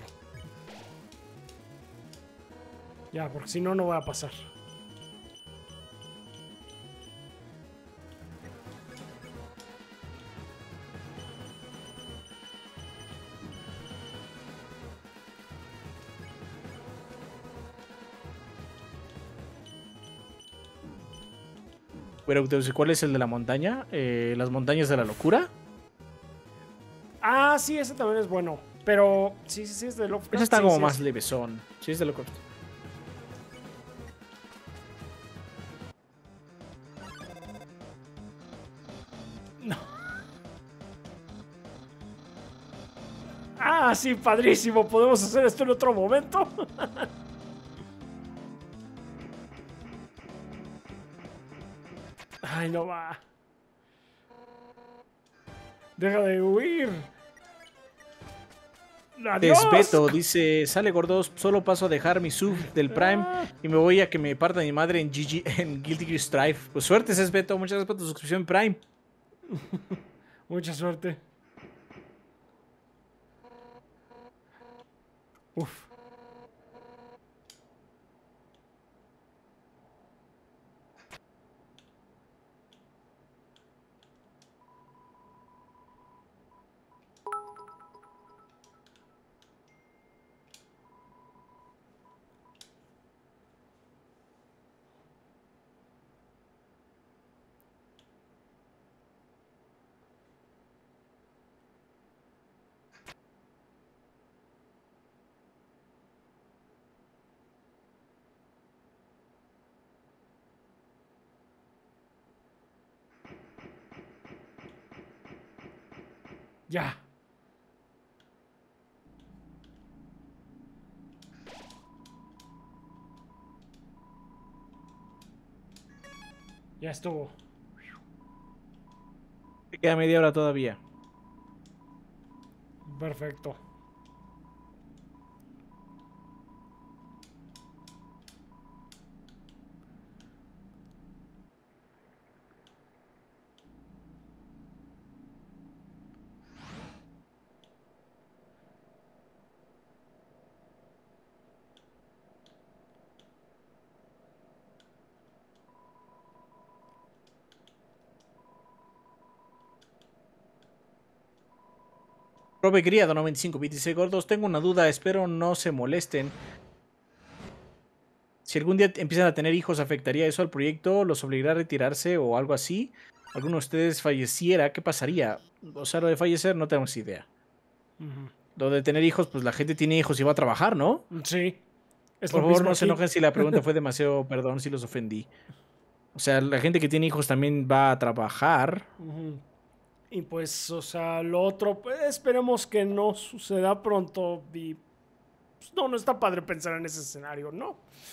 Ya, porque si no, no voy a pasar. Pero, entonces, ¿cuál es el de la montaña? Eh, ¿Las montañas de la locura? Ah, sí, ese también es bueno. Pero sí, sí, sí, es de Lovecraft. Ese está sí, como sí, más es. levesón. Sí, es de Lovecraft. Ah, sí, padrísimo. ¿Podemos hacer esto en otro momento? Ay, no va. Deja de huir. ¡Adiós! Desbeto dice, sale gordos, solo paso a dejar mi sub del Prime y me voy a que me parta mi madre en, G G, en Guilty Gear Strive. Pues suerte, Desbeto, muchas gracias por tu suscripción en Prime. Mucha suerte. Uf. Ya. Ya estuvo. Me queda media hora todavía. Perfecto. Robe Criado noventa y cinco bits dice, gordos, tengo una duda, espero no se molesten. Si algún día empiezan a tener hijos, ¿afectaría eso al proyecto? ¿Los obligará a retirarse o algo así? ¿Alguno de ustedes falleciera? ¿Qué pasaría? O sea, lo de fallecer no tenemos idea. Ujú. Lo de tener hijos, pues la gente tiene hijos y va a trabajar, ¿no? Sí. Es Por lo favor, mismo no se aquí. enojen si la pregunta fue demasiado, perdón si los ofendí. O sea, la gente que tiene hijos también va a trabajar. Ujú. Y pues, o sea, lo otro, pues, esperemos que no suceda pronto. Y pues, no, no está padre pensar en ese escenario, ¿no?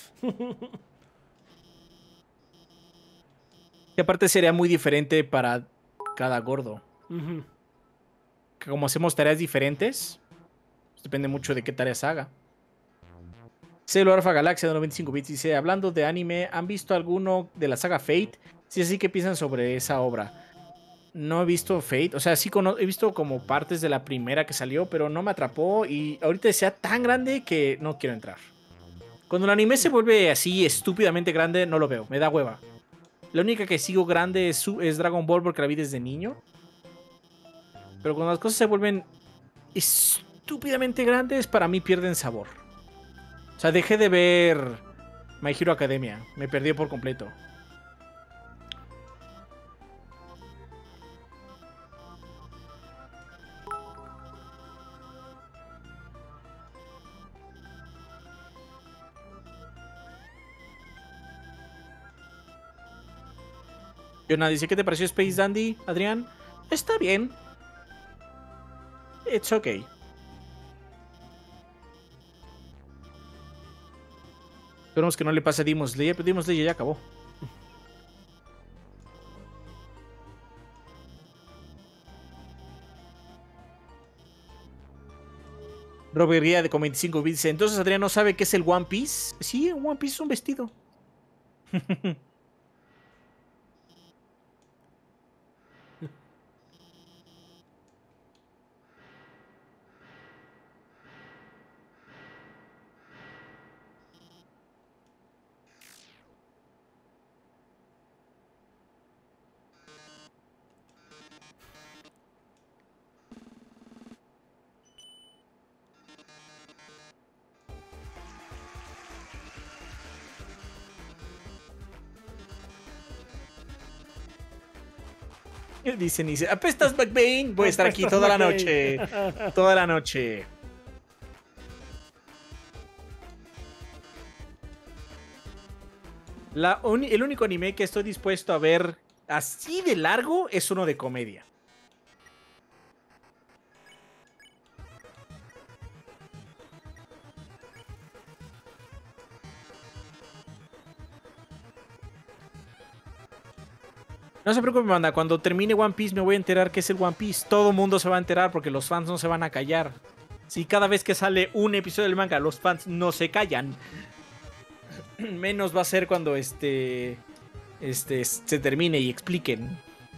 Y aparte sería muy diferente para cada gordo. Ujú. Que como hacemos tareas diferentes, pues depende mucho de qué tareas haga. Celo Alpha Galaxia de noventa y cinco bits dice, hablando de anime, ¿han visto alguno de la saga Fate? Sí, así que piensan sobre esa obra. No he visto Fate, o sea, sí cono- he visto como partes de la primera que salió, pero no me atrapó y ahorita sea tan grande que no quiero entrar. Cuando el anime se vuelve así estúpidamente grande, no lo veo, me da hueva. La única que sigo grande es, su- es Dragon Ball porque la vi desde niño. Pero cuando las cosas se vuelven estúpidamente grandes, para mí pierden sabor. O sea, dejé de ver My Hero Academia, me perdí por completo. Yona dice, ¿qué te pareció Space Dandy, Adrián? Está bien. It's okay. Esperemos que no le pase a Demon Slayer, pero Demon Slayer ya acabó. Robert Guía de con veinticinco bits dice, entonces Adrián no sabe qué es el One Piece. Sí, un One Piece es un vestido. Dicen, dice, apestas McBain. Voy a estar aquí Apestas, toda la McBain. noche. Toda la noche. La uni- el único anime que estoy dispuesto a ver así de largo es uno de comedia. No se preocupe, banda. Cuando termine One Piece me voy a enterar qué es el One Piece. Todo el mundo se va a enterar porque los fans no se van a callar. Si cada vez que sale un episodio del manga los fans no se callan, menos va a ser cuando este, este se termine y expliquen.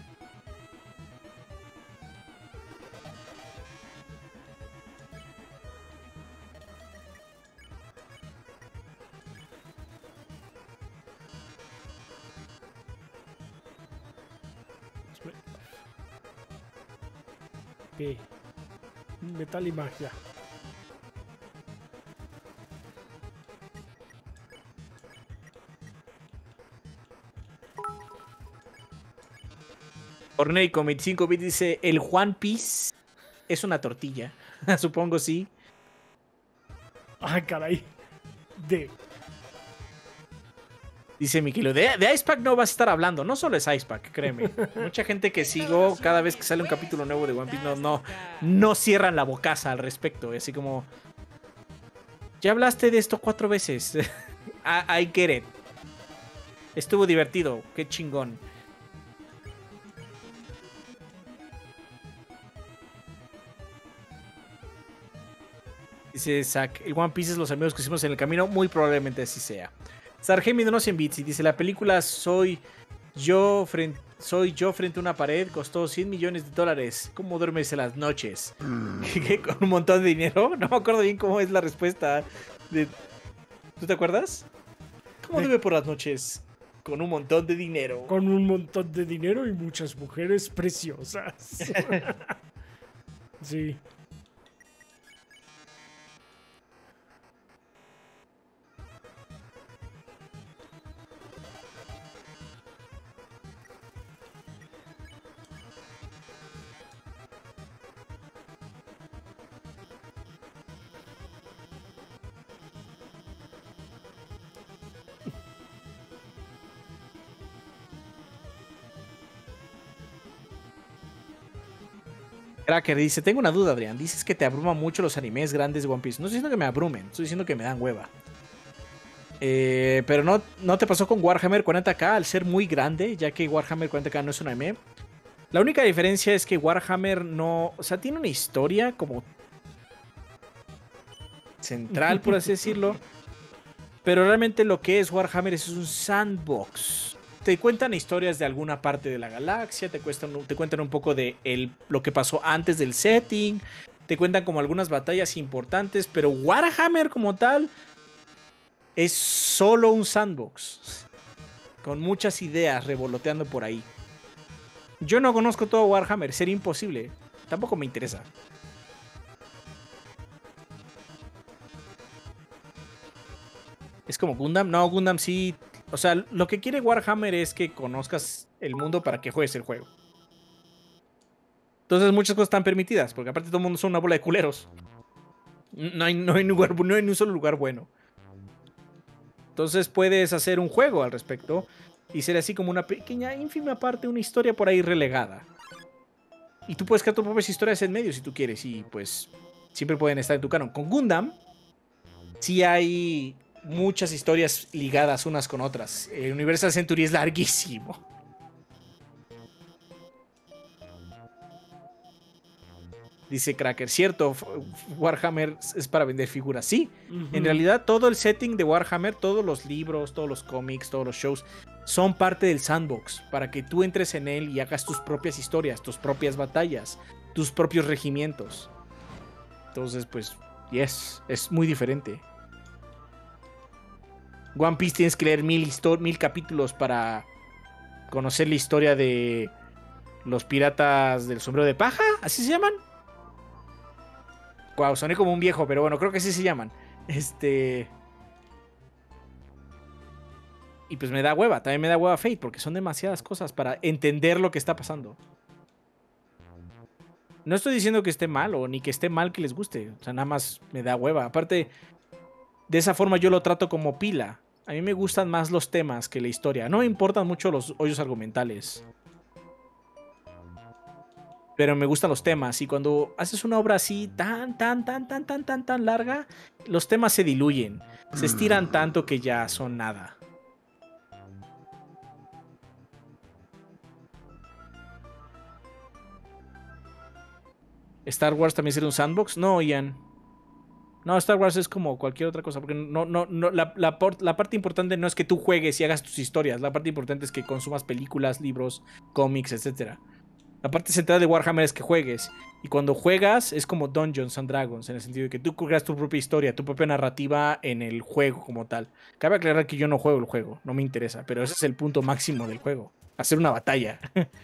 P. Metal y magia. Ornei con veinticinco bits dice, el One Piece es una tortilla. Supongo sí. Ah, caray. D. Dice Mikilo, de, de Icepack no vas a estar hablando. No solo es Icepack, créeme. Mucha gente que sigo, cada vez que sale un capítulo nuevo de One Piece, no, no, no cierran la bocaza al respecto. Así como, ya hablaste de esto cuatro veces. I, I get it. Estuvo divertido, qué chingón. Dice Zack, el One Piece es los amigos que hicimos en el camino, muy probablemente así sea. Sargemi de no cien bits y dice, la película Soy yo frente soy yo frente a una pared costó cien millones de dólares. ¿Cómo duermes en las noches? ¿Qué, ¿Con un montón de dinero? No me acuerdo bien cómo es la respuesta. De... ¿Tú te acuerdas? ¿Cómo duerme por las noches? Con un montón de dinero. Con un montón de dinero y muchas mujeres preciosas. Sí. Cracker dice, tengo una duda, Adrián. Dices que te abruman mucho los animes grandes de One Piece. No estoy diciendo que me abrumen, estoy diciendo que me dan hueva. Eh, pero no, no te pasó con Warhammer cuarenta K al ser muy grande, ya que Warhammer cuarenta K no es un anime. La única diferencia es que Warhammer no... O sea, tiene una historia como central, por así decirlo. Pero realmente lo que es Warhammer es un sandbox. Te cuentan historias de alguna parte de la galaxia, te, cuestan, te cuentan un poco de el, lo que pasó antes del setting, te cuentan como algunas batallas importantes, pero Warhammer como tal es solo un sandbox, con muchas ideas revoloteando por ahí. Yo no conozco todo Warhammer, sería imposible, tampoco me interesa. Es como Gundam, no, Gundam sí... O sea, lo que quiere Warhammer es que conozcas el mundo para que juegues el juego. Entonces muchas cosas están permitidas, porque aparte todo el mundo son una bola de culeros. No hay, no hay, lugar, no hay ni un solo lugar bueno. Entonces puedes hacer un juego al respecto y ser así como una pequeña, ínfima parte, una historia por ahí relegada. Y tú puedes crear tus propias historias en medio si tú quieres y pues siempre pueden estar en tu canon. Con Gundam sí hay... muchas historias ligadas unas con otras. El Universal Century es larguísimo. Dice Cracker, cierto, Warhammer es para vender figuras. Sí, uh-huh. En realidad todo el setting de Warhammer, todos los libros, todos los cómics, todos los shows, son parte del sandbox, para que tú entres en él y hagas tus propias historias, tus propias batallas, tus propios regimientos. Entonces, pues, yes, es muy diferente. One Piece tienes que leer mil, mil capítulos para conocer la historia de los piratas del sombrero de paja, ¿así se llaman? Wow, soné como un viejo, pero bueno, creo que así se llaman. Este... Y pues me da hueva, también me da hueva Fate, porque son demasiadas cosas para entender lo que está pasando. No estoy diciendo que esté mal, o ni que esté mal que les guste, o sea, nada más me da hueva. Aparte, de esa forma yo lo trato como pila. A mí me gustan más los temas que la historia. No me importan mucho los hoyos argumentales. Pero me gustan los temas. Y cuando haces una obra así tan, tan, tan, tan, tan, tan, tan larga, los temas se diluyen. Se estiran tanto que ya son nada. ¿Star Wars también sería un sandbox? No, Ian. No, Star Wars es como cualquier otra cosa, porque no, no, no, la, la, la parte importante no es que tú juegues y hagas tus historias, la parte importante es que consumas películas, libros, cómics, etcétera. La parte central de Warhammer es que juegues, y cuando juegas es como Dungeons and Dragons, en el sentido de que tú creas tu propia historia, tu propia narrativa en el juego como tal. Cabe aclarar que yo no juego el juego, no me interesa, pero ese es el punto máximo del juego, hacer una batalla.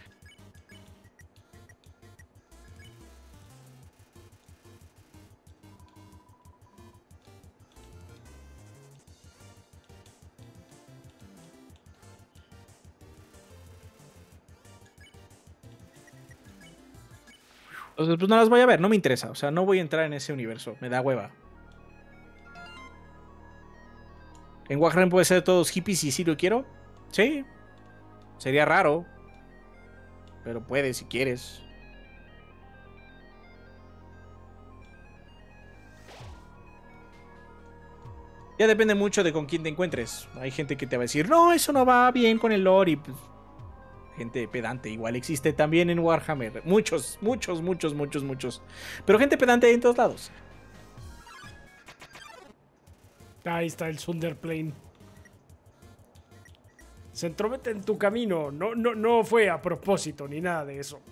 Entonces, pues no las voy a ver, no me interesa. O sea, no voy a entrar en ese universo. Me da hueva. ¿En Warhammer puede ser todos hippies y si lo quiero? Sí. Sería raro. Pero puedes si quieres. Ya depende mucho de con quién te encuentres. Hay gente que te va a decir, no, eso no va bien con el lore y pues... Gente pedante igual existe también en Warhammer. Muchos, muchos, muchos, muchos, muchos. Pero gente pedante hay en todos lados. Ahí está el Sunderplane. Se entromete en tu camino. No, no, no fue a propósito ni nada de eso.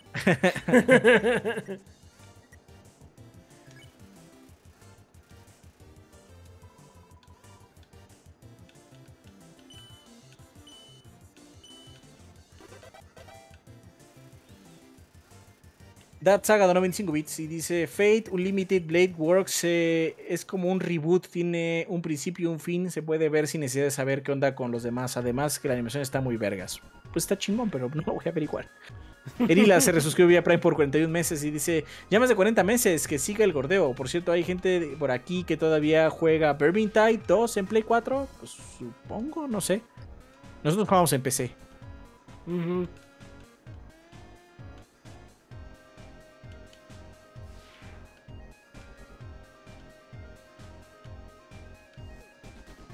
That Saga donó veinticinco bits y dice Fate Unlimited Blade Works eh, es como un reboot, tiene un principio y un fin, se puede ver sin necesidad de saber qué onda con los demás, además que la animación está muy vergas. Pues está chingón, pero no lo voy a averiguar. Erila se resuscribió a Prime por cuarenta y un meses y dice, ya más de cuarenta meses, que siga el gordeo. Por cierto, hay gente por aquí que todavía juega Vermintide dos en Play cuatro, pues supongo, no sé. Nosotros jugamos en P C. Uh-huh.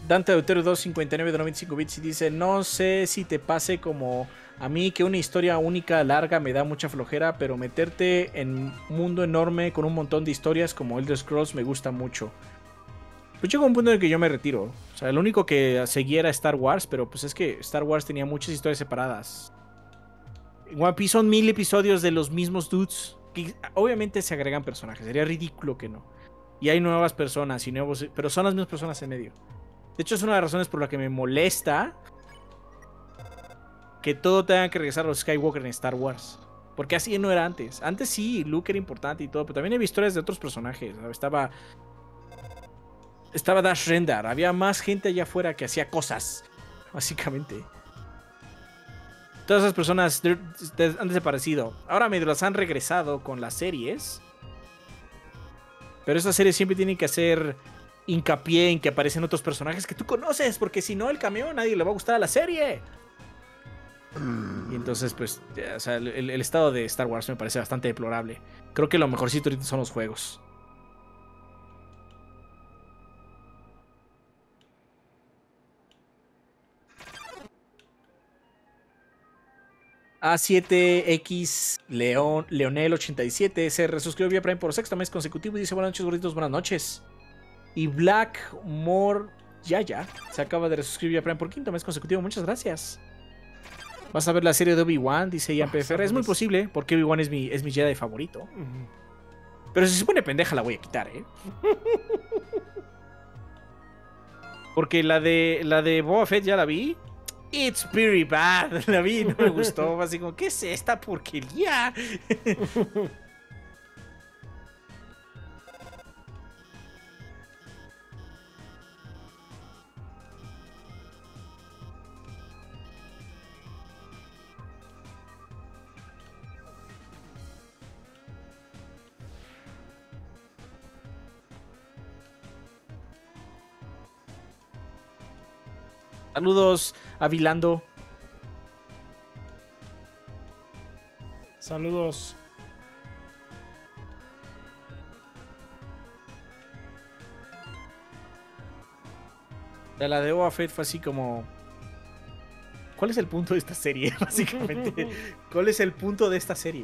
Dante Deutero doscientos cincuenta y nueve de noventa y cinco bits y dice: no sé si te pase como a mí, que una historia única larga me da mucha flojera, pero meterte en un mundo enorme con un montón de historias como Elder Scrolls me gusta mucho. Pues llegó un punto en el que yo me retiro. O sea, lo único que seguía era Star Wars, pero pues es que Star Wars tenía muchas historias separadas. En One Piece son mil episodios de los mismos dudes, que obviamente se agregan personajes, sería ridículo que no. Y hay nuevas personas y nuevos, pero son las mismas personas en medio. De hecho, es una de las razones por la que me molesta que todo tenga que regresar a los Skywalker en Star Wars. Porque así no era antes. Antes sí, Luke era importante y todo, pero también había historias de otros personajes. Estaba Estaba Dash Rendar. Había más gente allá afuera que hacía cosas, básicamente. Todas esas personas han desaparecido. Ahora medio las han regresado con las series. Pero esas series siempre tienen que hacer hincapié en que aparecen otros personajes que tú conoces, porque si no, el cameo a nadie le va a gustar a la serie. Y entonces, pues, ya, o sea, el, el estado de Star Wars me parece bastante deplorable. Creo que lo mejorcito ahorita son los juegos. A siete X León, Leonel ochenta y siete se resuscribió vía Prime por sexto mes consecutivo y dice: buenas noches, gorditos, buenas noches. Y Black More Yaya se acaba de resuscribir vía Prime por quinto mes consecutivo. Muchas gracias. ¿Vas a ver la serie de Obi-Wan? Dice Ian P F R. Es muy posible, porque Obi-Wan es mi, es mi Jedi favorito. Uh-huh. Pero si se pone pendeja la voy a quitar, ¿eh? Porque la de, la de Boba Fett ya la vi. It's pretty bad. La vi y no me gustó. Así como, ¿qué es esta porquería? Saludos a Vilando. Saludos. La de Boba Fett fue así como... ¿cuál es el punto de esta serie? Básicamente. ¿Cuál es el punto de esta serie?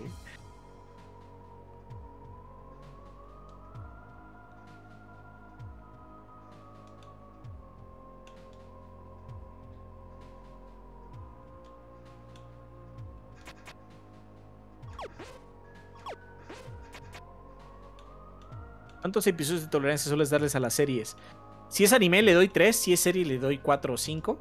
¿Cuántos episodios de tolerancia sueles darles a las series? Si es anime le doy tres, si es serie le doy cuatro o cinco.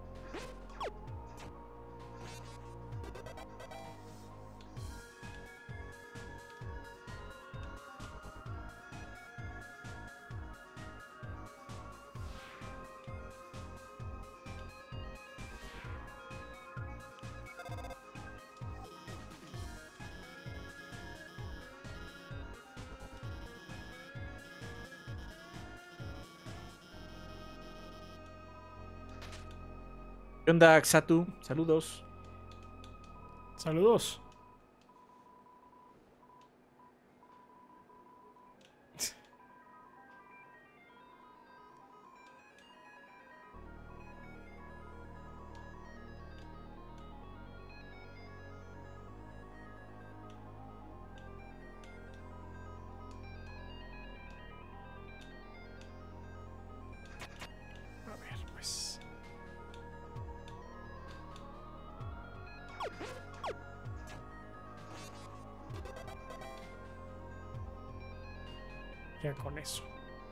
¿Qué onda, Xatu? Saludos. Saludos. A ver, pues. Ya con eso.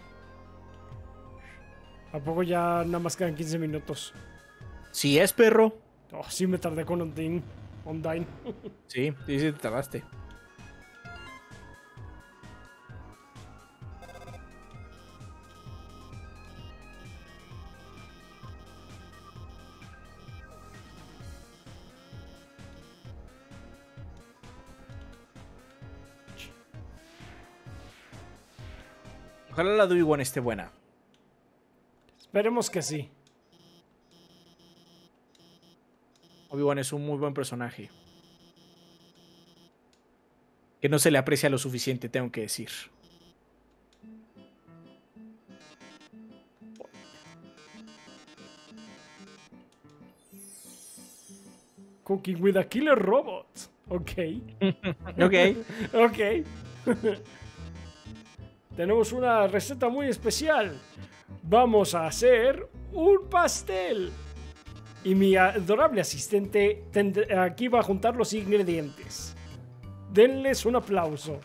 ¿A poco ya nada más quedan quince minutos? Sí es, perro. Oh, sí me tardé con Undyne. Undyne. Sí, sí, sí te tardaste. Ojalá la de Obi-Wan esté buena. Esperemos que sí. Obi-Wan es un muy buen personaje. Que no se le aprecia lo suficiente, tengo que decir. Cooking with a Killer Robot. Ok. Ok. Ok. Tenemos una receta muy especial. Vamos a hacer un pastel. Y mi adorable asistente aquí va a juntar los ingredientes. Denles un aplauso.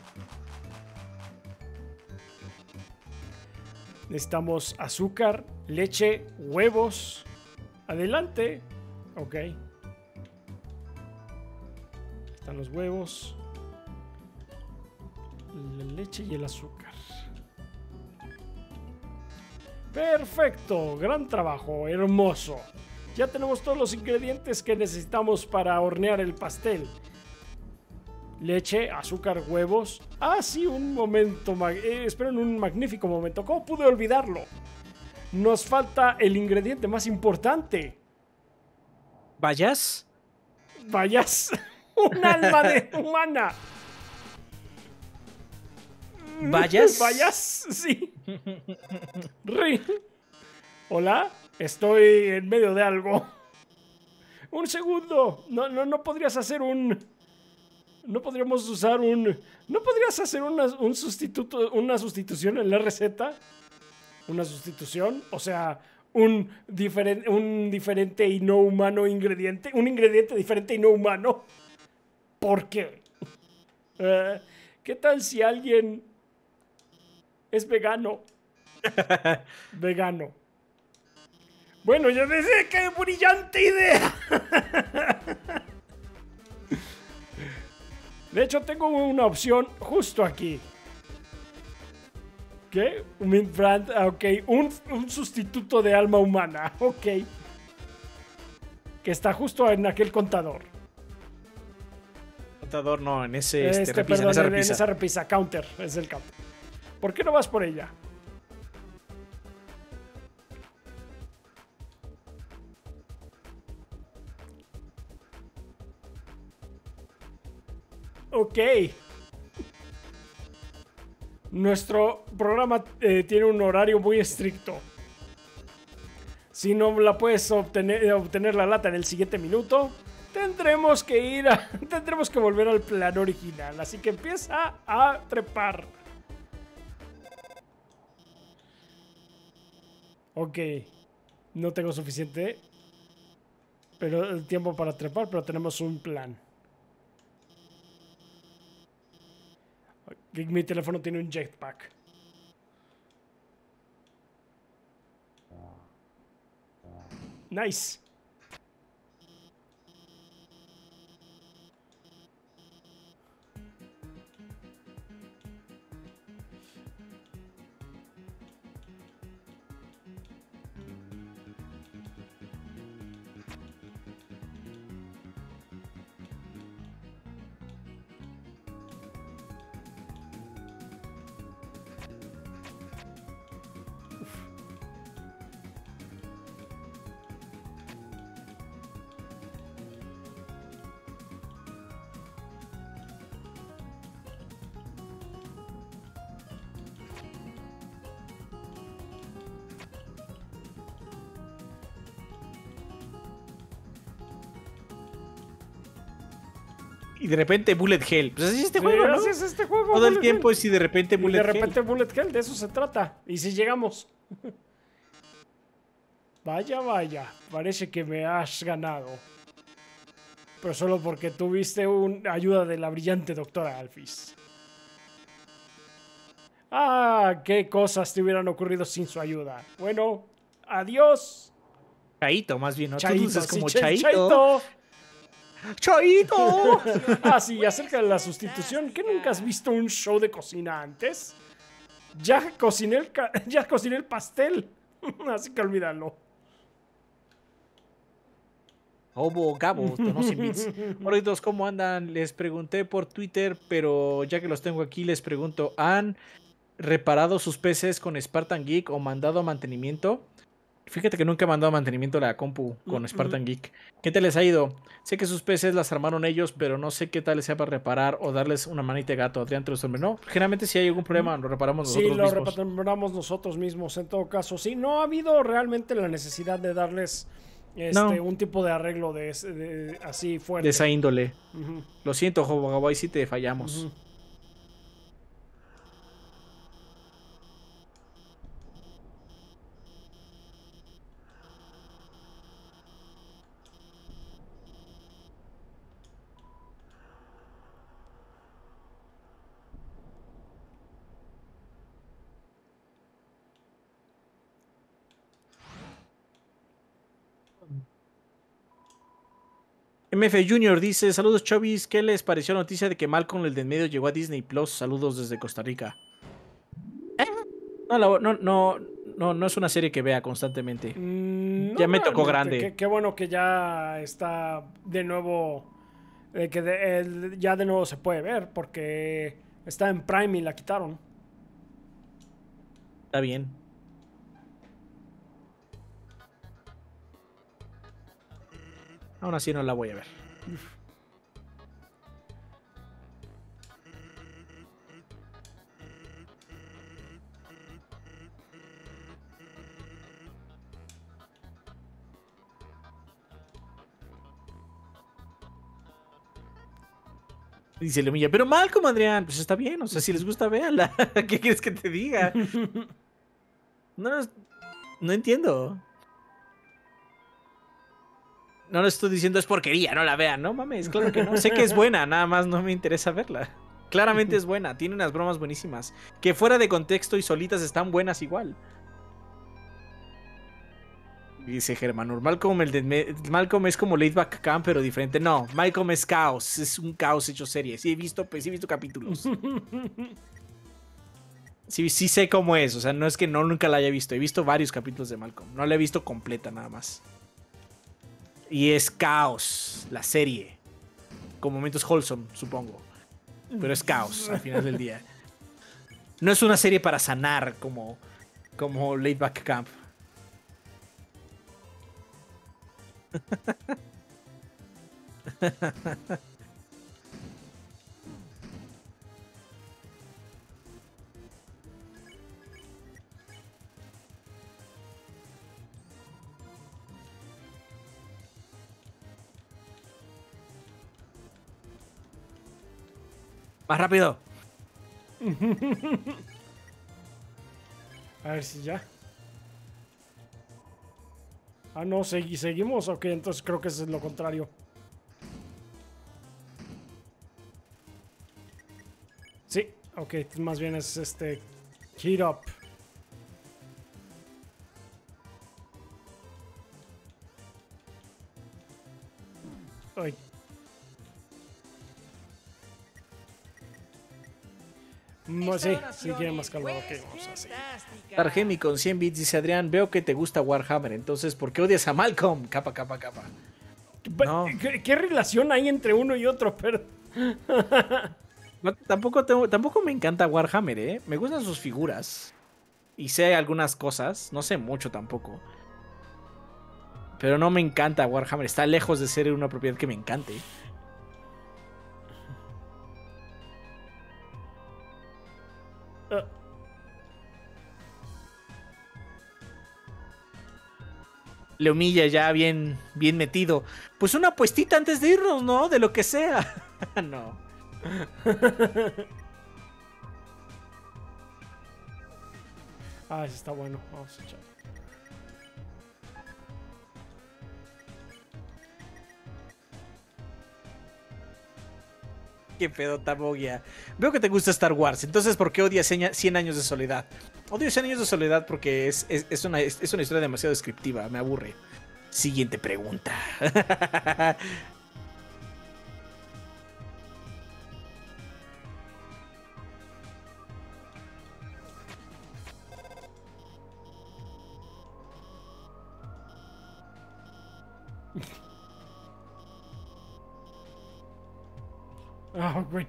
Necesitamos azúcar, leche, huevos. Adelante. Ok. Están los huevos, la leche y el azúcar. Perfecto, gran trabajo, hermoso. Ya tenemos todos los ingredientes que necesitamos para hornear el pastel. Leche, azúcar, huevos. Ah, sí, un momento. Eh, esperen un magnífico momento. ¿Cómo pude olvidarlo? Nos falta el ingrediente más importante. ¿Vayas? Vayas. Un alma de humana. ¿Vayas? ¿Vayas? Sí. Ri. Hola, estoy en medio de algo. Un segundo. No, no, no podrías hacer un... No podríamos usar un... ¿No podrías hacer una, un sustituto, una sustitución en la receta? ¿Una sustitución? O sea, un, diferen, un diferente y no humano ingrediente. Un ingrediente diferente y no humano. ¿Por qué? Uh, ¿Qué tal si alguien es vegano? Vegano. Bueno, yo decía qué brillante idea. De hecho, tengo una opción justo aquí. ¿Qué? Un brand, ok. Un, un sustituto de alma humana. Ok. Que está justo en aquel contador. Contador no, en ese este, este, repisa, perdón, en esa en, repisa. en esa repisa. Counter. Es el counter. ¿Por qué no vas por ella? Ok. Nuestro programa eh, tiene un horario muy estricto. Si no la puedes obtener, obtener la lata en el siguiente minuto, tendremos que ir a, tendremos que volver al plan original. Así que empieza a trepar. Ok. No tengo suficiente pero el tiempo para trepar, pero tenemos un plan. Mi teléfono tiene un jetpack. Nice. Y de repente Bullet Hell. Pues así es este Sí, juego, ¿no? así es este juego. Todo el Bullet tiempo Hell. es y de repente Y Bullet de repente Hell. Bullet Hell, de eso se trata. Y si llegamos. Vaya, vaya. Parece que me has ganado. Pero solo porque tuviste una ayuda de la brillante doctora Alphys. Ah, qué cosas te hubieran ocurrido sin su ayuda. Bueno, adiós. Chaito, más bien, ¿no? Tú Chaito, dices como sí, Cha- Chaito. ¡Chaito! Ah, sí, acerca de la sustitución. ¿Qué nunca has visto un show de cocina antes? Ya cociné el, ca- ya cociné el pastel. Así que olvídalo. Obo, Gabo, tonos y bits. Morritos, ¿cómo andan? Les pregunté por Twitter, pero ya que los tengo aquí, les pregunto: ¿han reparado sus P Cs con Spartan Geek o mandado a mantenimiento? Fíjate que nunca he mandado a mantenimiento la compu con Spartan Geek. ¿Qué tal les ha ido? Sé que sus P Cs las armaron ellos, pero no sé qué tal les sea para reparar o darles una manita de gato. Adrián, ¿te los hombre? No, generalmente si hay algún problema lo reparamos nosotros Sí, lo mismos. reparamos nosotros mismos en todo caso. Sí, no ha habido realmente la necesidad de darles este, No. un tipo de arreglo de, ese- de- así fuerte. De esa índole. Ujú, Lo siento, Hobo, ahí sí te fallamos. ujú. M F Junior dice, saludos Chovis, ¿qué les pareció la noticia de que Malcolm el de en medio llegó a Disney Plus? Saludos desde Costa Rica. ¿Eh? No, la- no, no, no, no es una serie que vea constantemente. Mm, no Ya me tocó realmente. grande. Qué, qué bueno que ya está de nuevo. eh, que de- el- ya de nuevo se puede ver. Porque está en Prime y la quitaron. Está bien. Aún así no la voy a ver. Dice Lemilla, pero Malcolm, Adrián, pues está bien, o sea, si les gusta, véanla. ¿Qué quieres que te diga? No, no, no entiendo. No le estoy diciendo es porquería, no la vean, no mames, claro que no. Sé que es buena, nada más no me interesa verla. Claramente es buena, tiene unas bromas buenísimas. Que fuera de contexto y solitas están buenas igual. Dice Germán, Malcolm, el de me- Malcolm es como Laid Back Camp, pero diferente. No, Malcolm es caos, es un caos hecho serie. Sí he visto, pues sí he visto capítulos. Sí, sí sé cómo es, o sea, no es que no nunca la haya visto. He visto varios capítulos de Malcolm, no la he visto completa nada más. Y es caos, la serie. Con momentos wholesome, supongo. Pero es caos al final del día. No es una serie para sanar como, como Laid Back Camp. Más rápido. A ver si ya. Ah, no, segui- seguimos. Ok, entonces creo que eso es lo contrario. Sí, ok, más bien es este. Heat up. Ay. No, sí, sí quiere más calor. Ok, vamos así. Targemi con cien bits dice Adrián, veo que te gusta Warhammer, entonces ¿por qué odias a Malcolm? Capa, capa, capa. No. ¿Qué, qué relación hay entre uno y otro? Pero... No, tampoco, tengo- tampoco me encanta Warhammer, ¿eh? Me gustan sus figuras. Y sé algunas cosas, no sé mucho tampoco. Pero no me encanta Warhammer, está lejos de ser una propiedad que me encante. Ah, Le humilla ya bien, bien metido. Pues una apuestita antes de irnos, ¿no? De lo que sea. No. ah, ese está bueno. Vamos a echar. Qué pedo, Tabogia. Veo que te gusta Star Wars, entonces ¿por qué odias cien años de soledad? Odio cien años de soledad porque es, es, es una, es, es una historia demasiado descriptiva, me aburre. Siguiente pregunta. Ah, bueno.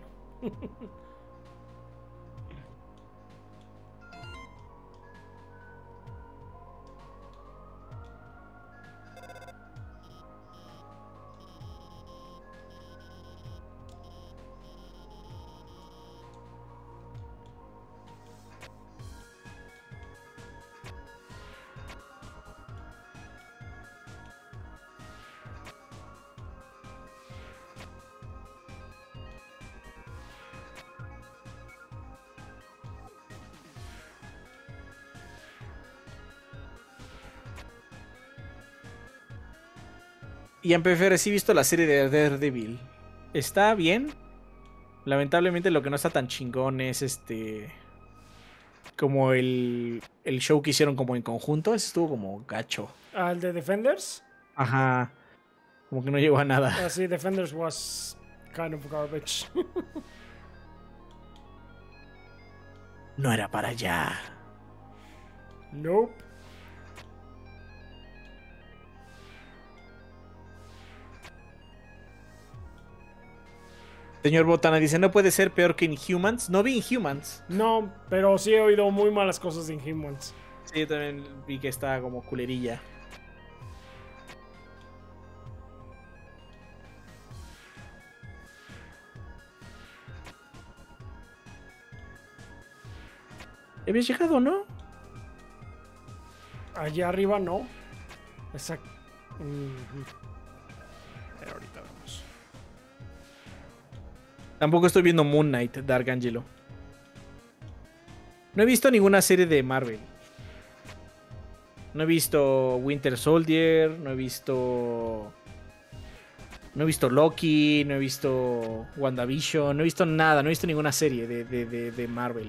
Y en P F R sí he visto la serie de Daredevil. Está bien. Lamentablemente lo que no está tan chingón es este... Como el, el show que hicieron como en conjunto. Ese estuvo como gacho. ¿Al de Defenders? Ajá. Como que no llegó a nada. Ah, sí, Defenders was kind of garbage. No era para allá. Nope. Señor Botana dice, no puede ser peor que Inhumans. No vi Inhumans. No, pero sí he oído muy malas cosas de Inhumans. Sí, yo también vi que está como culerilla. ¿Habías llegado, no? Allá arriba no. Exacto. Mm-hmm. Pero ahorita vemos. Tampoco estoy viendo Moon Knight, Dark Angelo. No he visto ninguna serie de Marvel. No he visto Winter Soldier, no he visto... No he visto Loki, no he visto WandaVision, no he visto nada, no he visto ninguna serie de, de, de, de Marvel.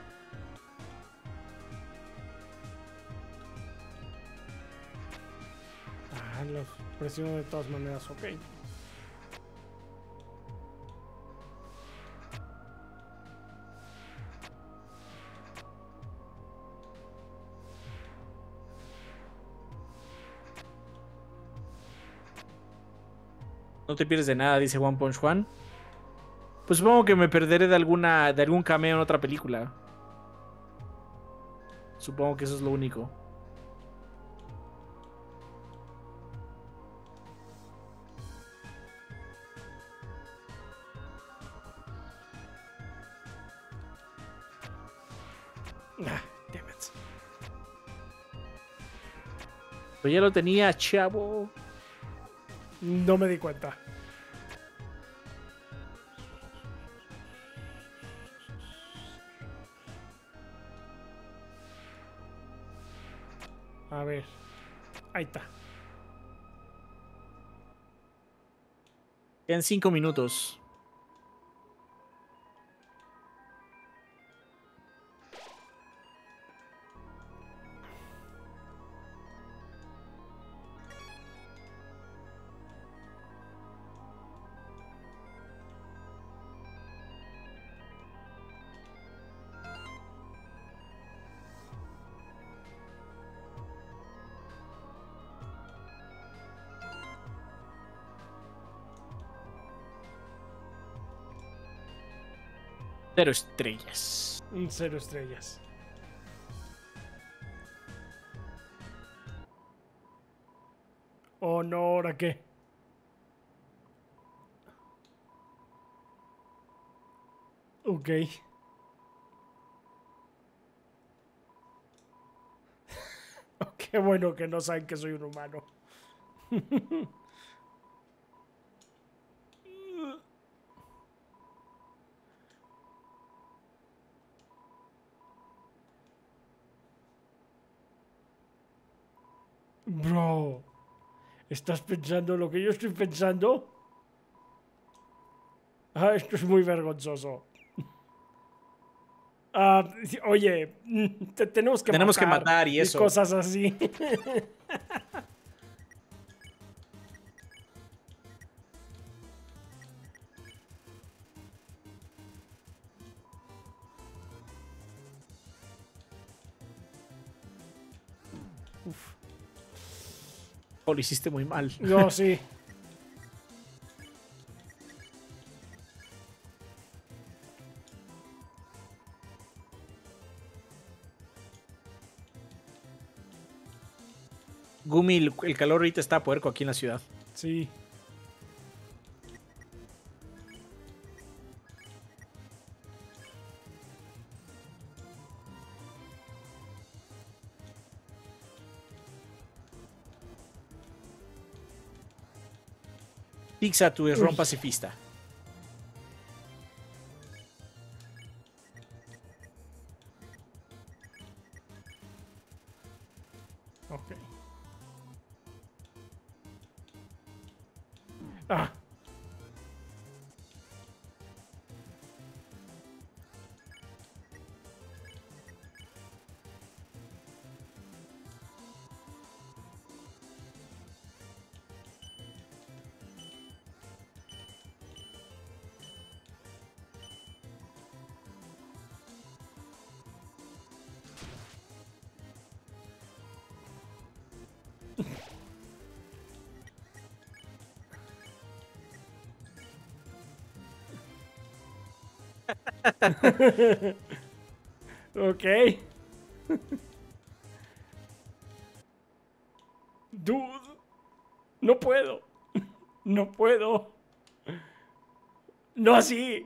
Ah, los presiono de todas maneras, ok. No te pierdes de nada, dice One Punch One. Pues supongo que me perderé de alguna de algún cameo en otra película. Supongo que eso es lo único. Ah, damn it. Pero ya lo tenía, chavo. No me di cuenta. A ver. Ahí está. Quedan cinco minutos. Cero estrellas. Un cero estrellas. Oh, no, ¿ahora qué? Ok. Qué bueno que no saben que soy un humano. Bro, ¿estás pensando lo que yo estoy pensando? Ah, esto es muy vergonzoso. Ah, oye, te tenemos que Tenemos matar que matar y eso. cosas así. Uf. Oh, lo hiciste muy mal. No, sí. Gumi, el, el calor ahorita está puerco aquí en la ciudad. Sí. Pizza, tu es ron pacifista. Ok. Ah. Ok. Dude. No puedo. No puedo. No así.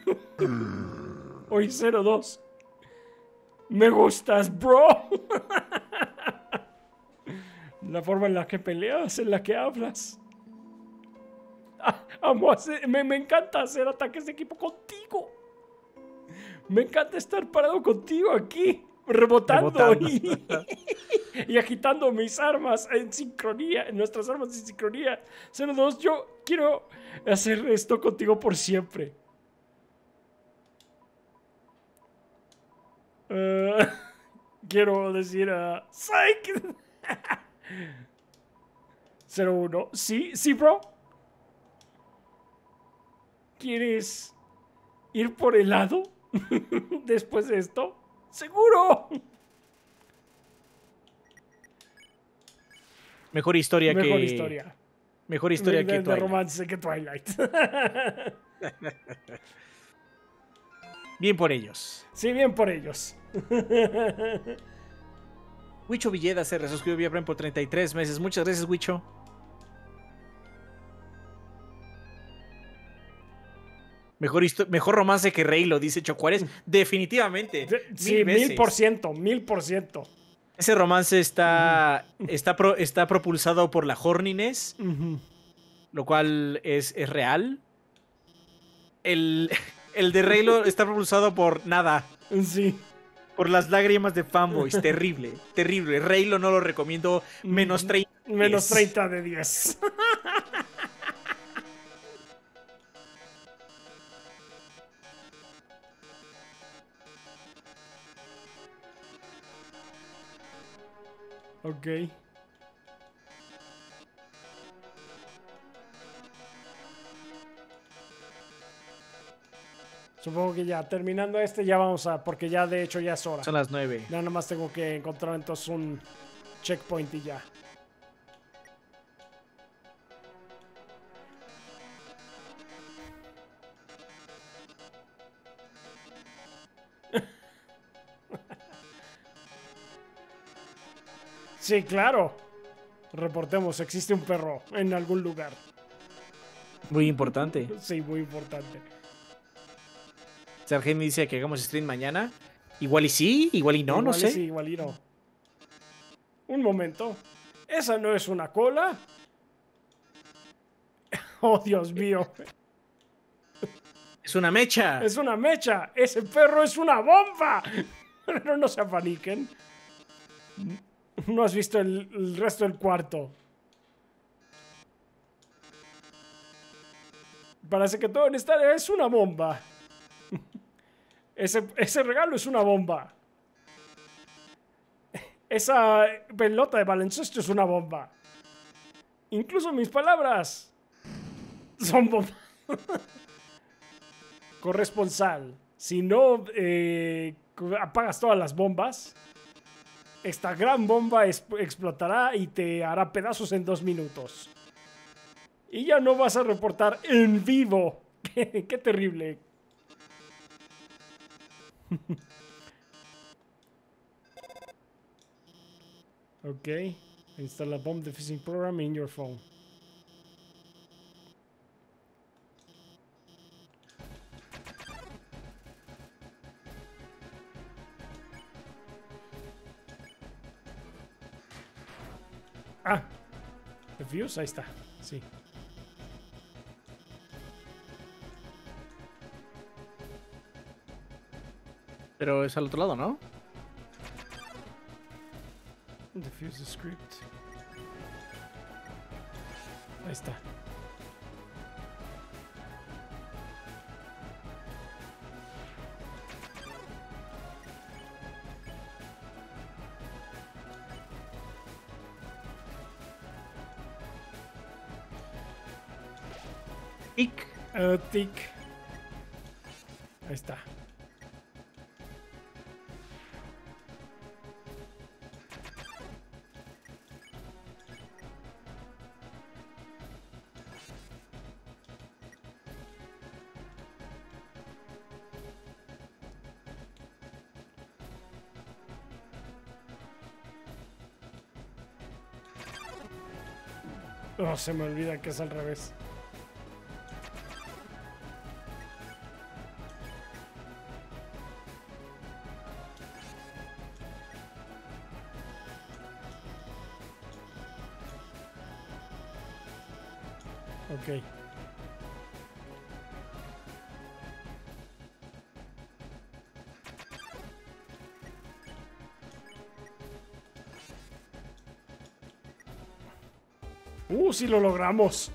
Hoy cero dos. Me gustas, bro. La forma en la que peleas, en la que hablas. Ah, amo hacer, me, me encanta hacer ataques de equipo contigo. Me encanta estar parado contigo aquí, rebotando, Rebotando. Y, y agitando mis armas en sincronía, nuestras armas en sincronía. cero dos, yo quiero hacer esto contigo por siempre. Uh, quiero decir a... ¡Psych! cero uno. Sí, sí, bro. ¿Quieres ir por el lado después de esto? ¡Seguro! Mejor historia Mejor que... historia. Mejor historia de, que de, de Twilight. romance que Twilight. Bien por ellos. Sí, bien por ellos. Wicho Villeda se resuscribió vía Prime por treinta y tres meses. Muchas gracias, Wicho. Mejor, mejor romance que Rey, lo dice Chocuárez. Definitivamente. De, mil sí, veces. mil por ciento, mil por ciento. Ese romance está, está, pro, está propulsado por la horniness, Uh-huh. lo cual es, es real. El, el de Reylo está propulsado por nada. Sí. Por las lágrimas de fanboys. Terrible, terrible. Reylo no lo recomiendo. Menos treinta. Menos treinta de diez. Ok. Supongo que ya terminando este ya vamos a... Porque ya de hecho ya es hora. Son las nueve. Ya nada más tengo que encontrar entonces un checkpoint y ya. Sí, claro. Reportemos, existe un perro en algún lugar. Muy importante. Sí, muy importante. Sargeni dice que hagamos stream mañana. Igual y sí, igual y no, igual no y sé. Sí, igual y no. Un momento. ¿Esa no es una cola? Oh, Dios mío. Es una mecha. Es una mecha. Ese perro es una bomba. Pero no se apaniquen. No has visto el, el resto del cuarto. Parece que todo en esta área es una bomba. Ese, ese regalo es una bomba. Esa pelota de baloncesto es una bomba. Incluso mis palabras son bombas. Corresponsal. Si no eh, apagas todas las bombas, esta gran bomba es, explotará y te hará pedazos en dos minutos. Y ya no vas a reportar en vivo. Qué, qué terrible. Ok. Install a bomb defusing program in your phone. Ah. Defuse, ahí está. Sí. Pero es al otro lado, ¿no? Defuse the script. Ahí está. Pic. Uh, tic. Ahí está. Oh, se me olvida que es al revés. Ok. Uh, sí lo logramos.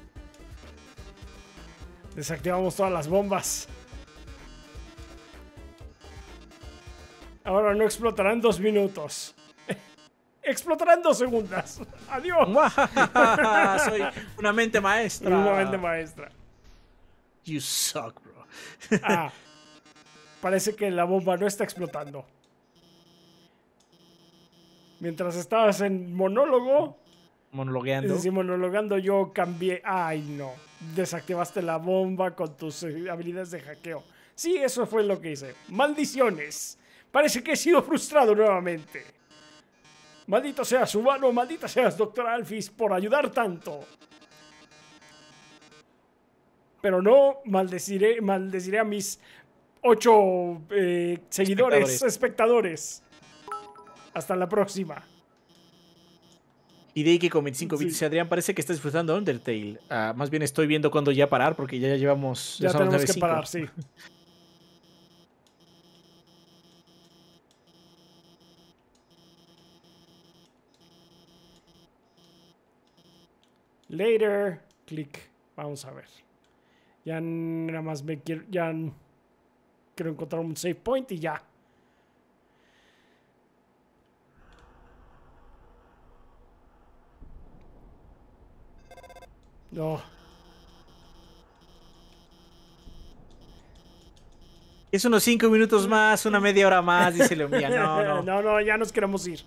Desactivamos todas las bombas. Ahora no explotará en dos minutos. Explotará en dos segundos. Adiós. Soy una mente maestra. Una mente maestra. You suck, bro. Ah, parece que la bomba no está explotando. Mientras estabas en monólogo, Monologueando. sí, monologando, yo cambié. Ay, no. Desactivaste la bomba con tus eh, habilidades de hackeo. Sí, eso fue lo que hice. Maldiciones. Parece que he sido frustrado nuevamente. Maldito seas, humano. Maldita seas, doctor Alphys, por ayudar tanto. Pero no maldeciré, maldeciré a mis ocho eh, seguidores, Espectadores. espectadores. Hasta la próxima. Y de ahí que con veinticinco Sí. bits, Adrián, parece que está disfrutando Undertale. Ah, más bien estoy viendo cuándo ya parar, porque ya llevamos. Ya son las tenemos que nueve cinco. parar, sí. Later. Clic. Vamos a ver. Ya nada más me quiero. Ya quiero encontrar un save point y ya. No. Es unos cinco minutos más, una media hora más, dice Leomía. No, no. no, no, ya nos queremos ir.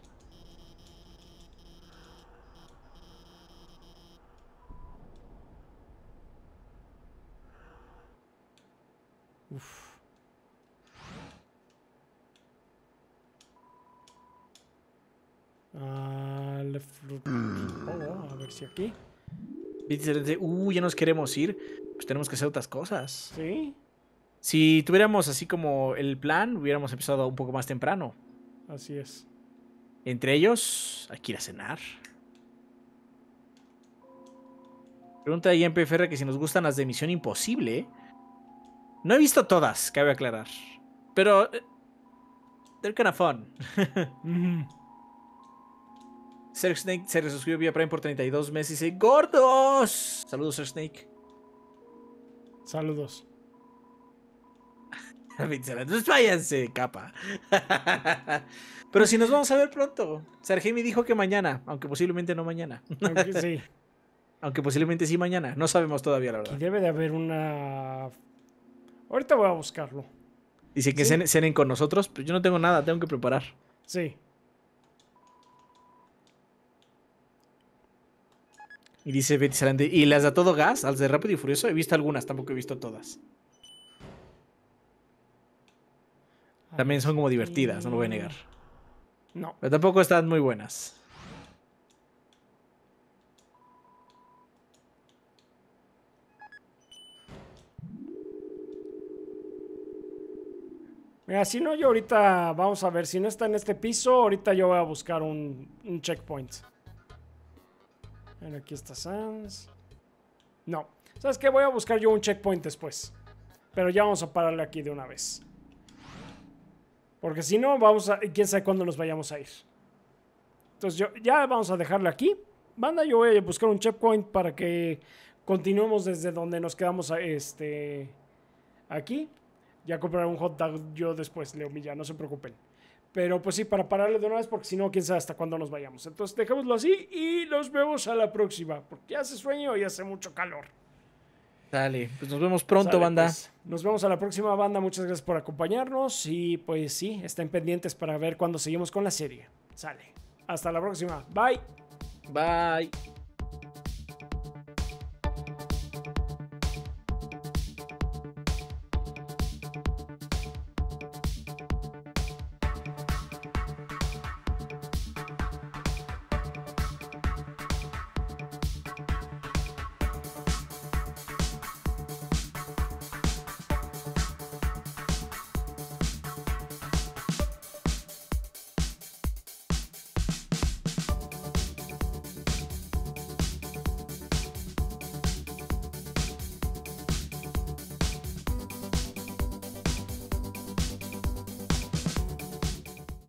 Uf. Ah, left root. Oh, a ver si aquí. Dice, uh, ya nos queremos ir. Pues tenemos que hacer otras cosas. Sí, Si tuviéramos así como el plan, hubiéramos empezado un poco más temprano. así es. Entre ellos, hay que ir a cenar. Pregunta ahí en P F R que si nos gustan las de Misión Imposible. No he visto todas, cabe aclarar. Pero. eh, They're kind of fun. Ujú. Ser Snake se resuscribió vía Prime por treinta y dos meses y dice: ¡Gordos! Saludos, Ser Snake. Saludos. Entonces váyanse, capa. Pero si nos vamos a ver pronto. Sargemi dijo que mañana, aunque posiblemente no mañana. Aunque sí. Aunque posiblemente sí mañana. No sabemos todavía, la Aquí verdad. debe de haber una. Ahorita voy a buscarlo. Dice que Sí. cen- cenen con nosotros, pero yo no tengo nada, tengo que preparar. Sí. Y dice Betty Salande, ¿y las de A Todo Gas? ¿Las de Rápido y Furioso? He visto algunas, tampoco he visto todas. A También ver son si como aquí- divertidas, no lo voy a negar. No. Pero tampoco están muy buenas. Mira, si no, yo ahorita vamos a ver. Si no está en este piso, ahorita yo voy a buscar un, un checkpoint. Bueno, aquí está Sans. No. ¿Sabes qué? Voy a buscar yo un checkpoint después. Pero ya vamos a pararle aquí de una vez. Porque si no, vamos a. Quién sabe cuándo nos vayamos a ir. Entonces, yo, ya vamos a dejarle aquí. Banda, yo voy a buscar un checkpoint para que continuemos desde donde nos quedamos a este. Aquí. Ya compraré un hot dog yo después, Leo Milla, no se preocupen. Pero pues sí, para pararle de una vez, porque si no, quién sabe hasta cuándo nos vayamos. Entonces, dejémoslo así y nos vemos a la próxima. Porque ya hace sueño y hace mucho calor. Dale, pues nos vemos pronto, Sale, banda. pues. Nos vemos a la próxima, banda. Muchas gracias por acompañarnos. Y pues sí, estén pendientes para ver cuándo seguimos con la serie. Sale. Hasta la próxima. Bye. Bye.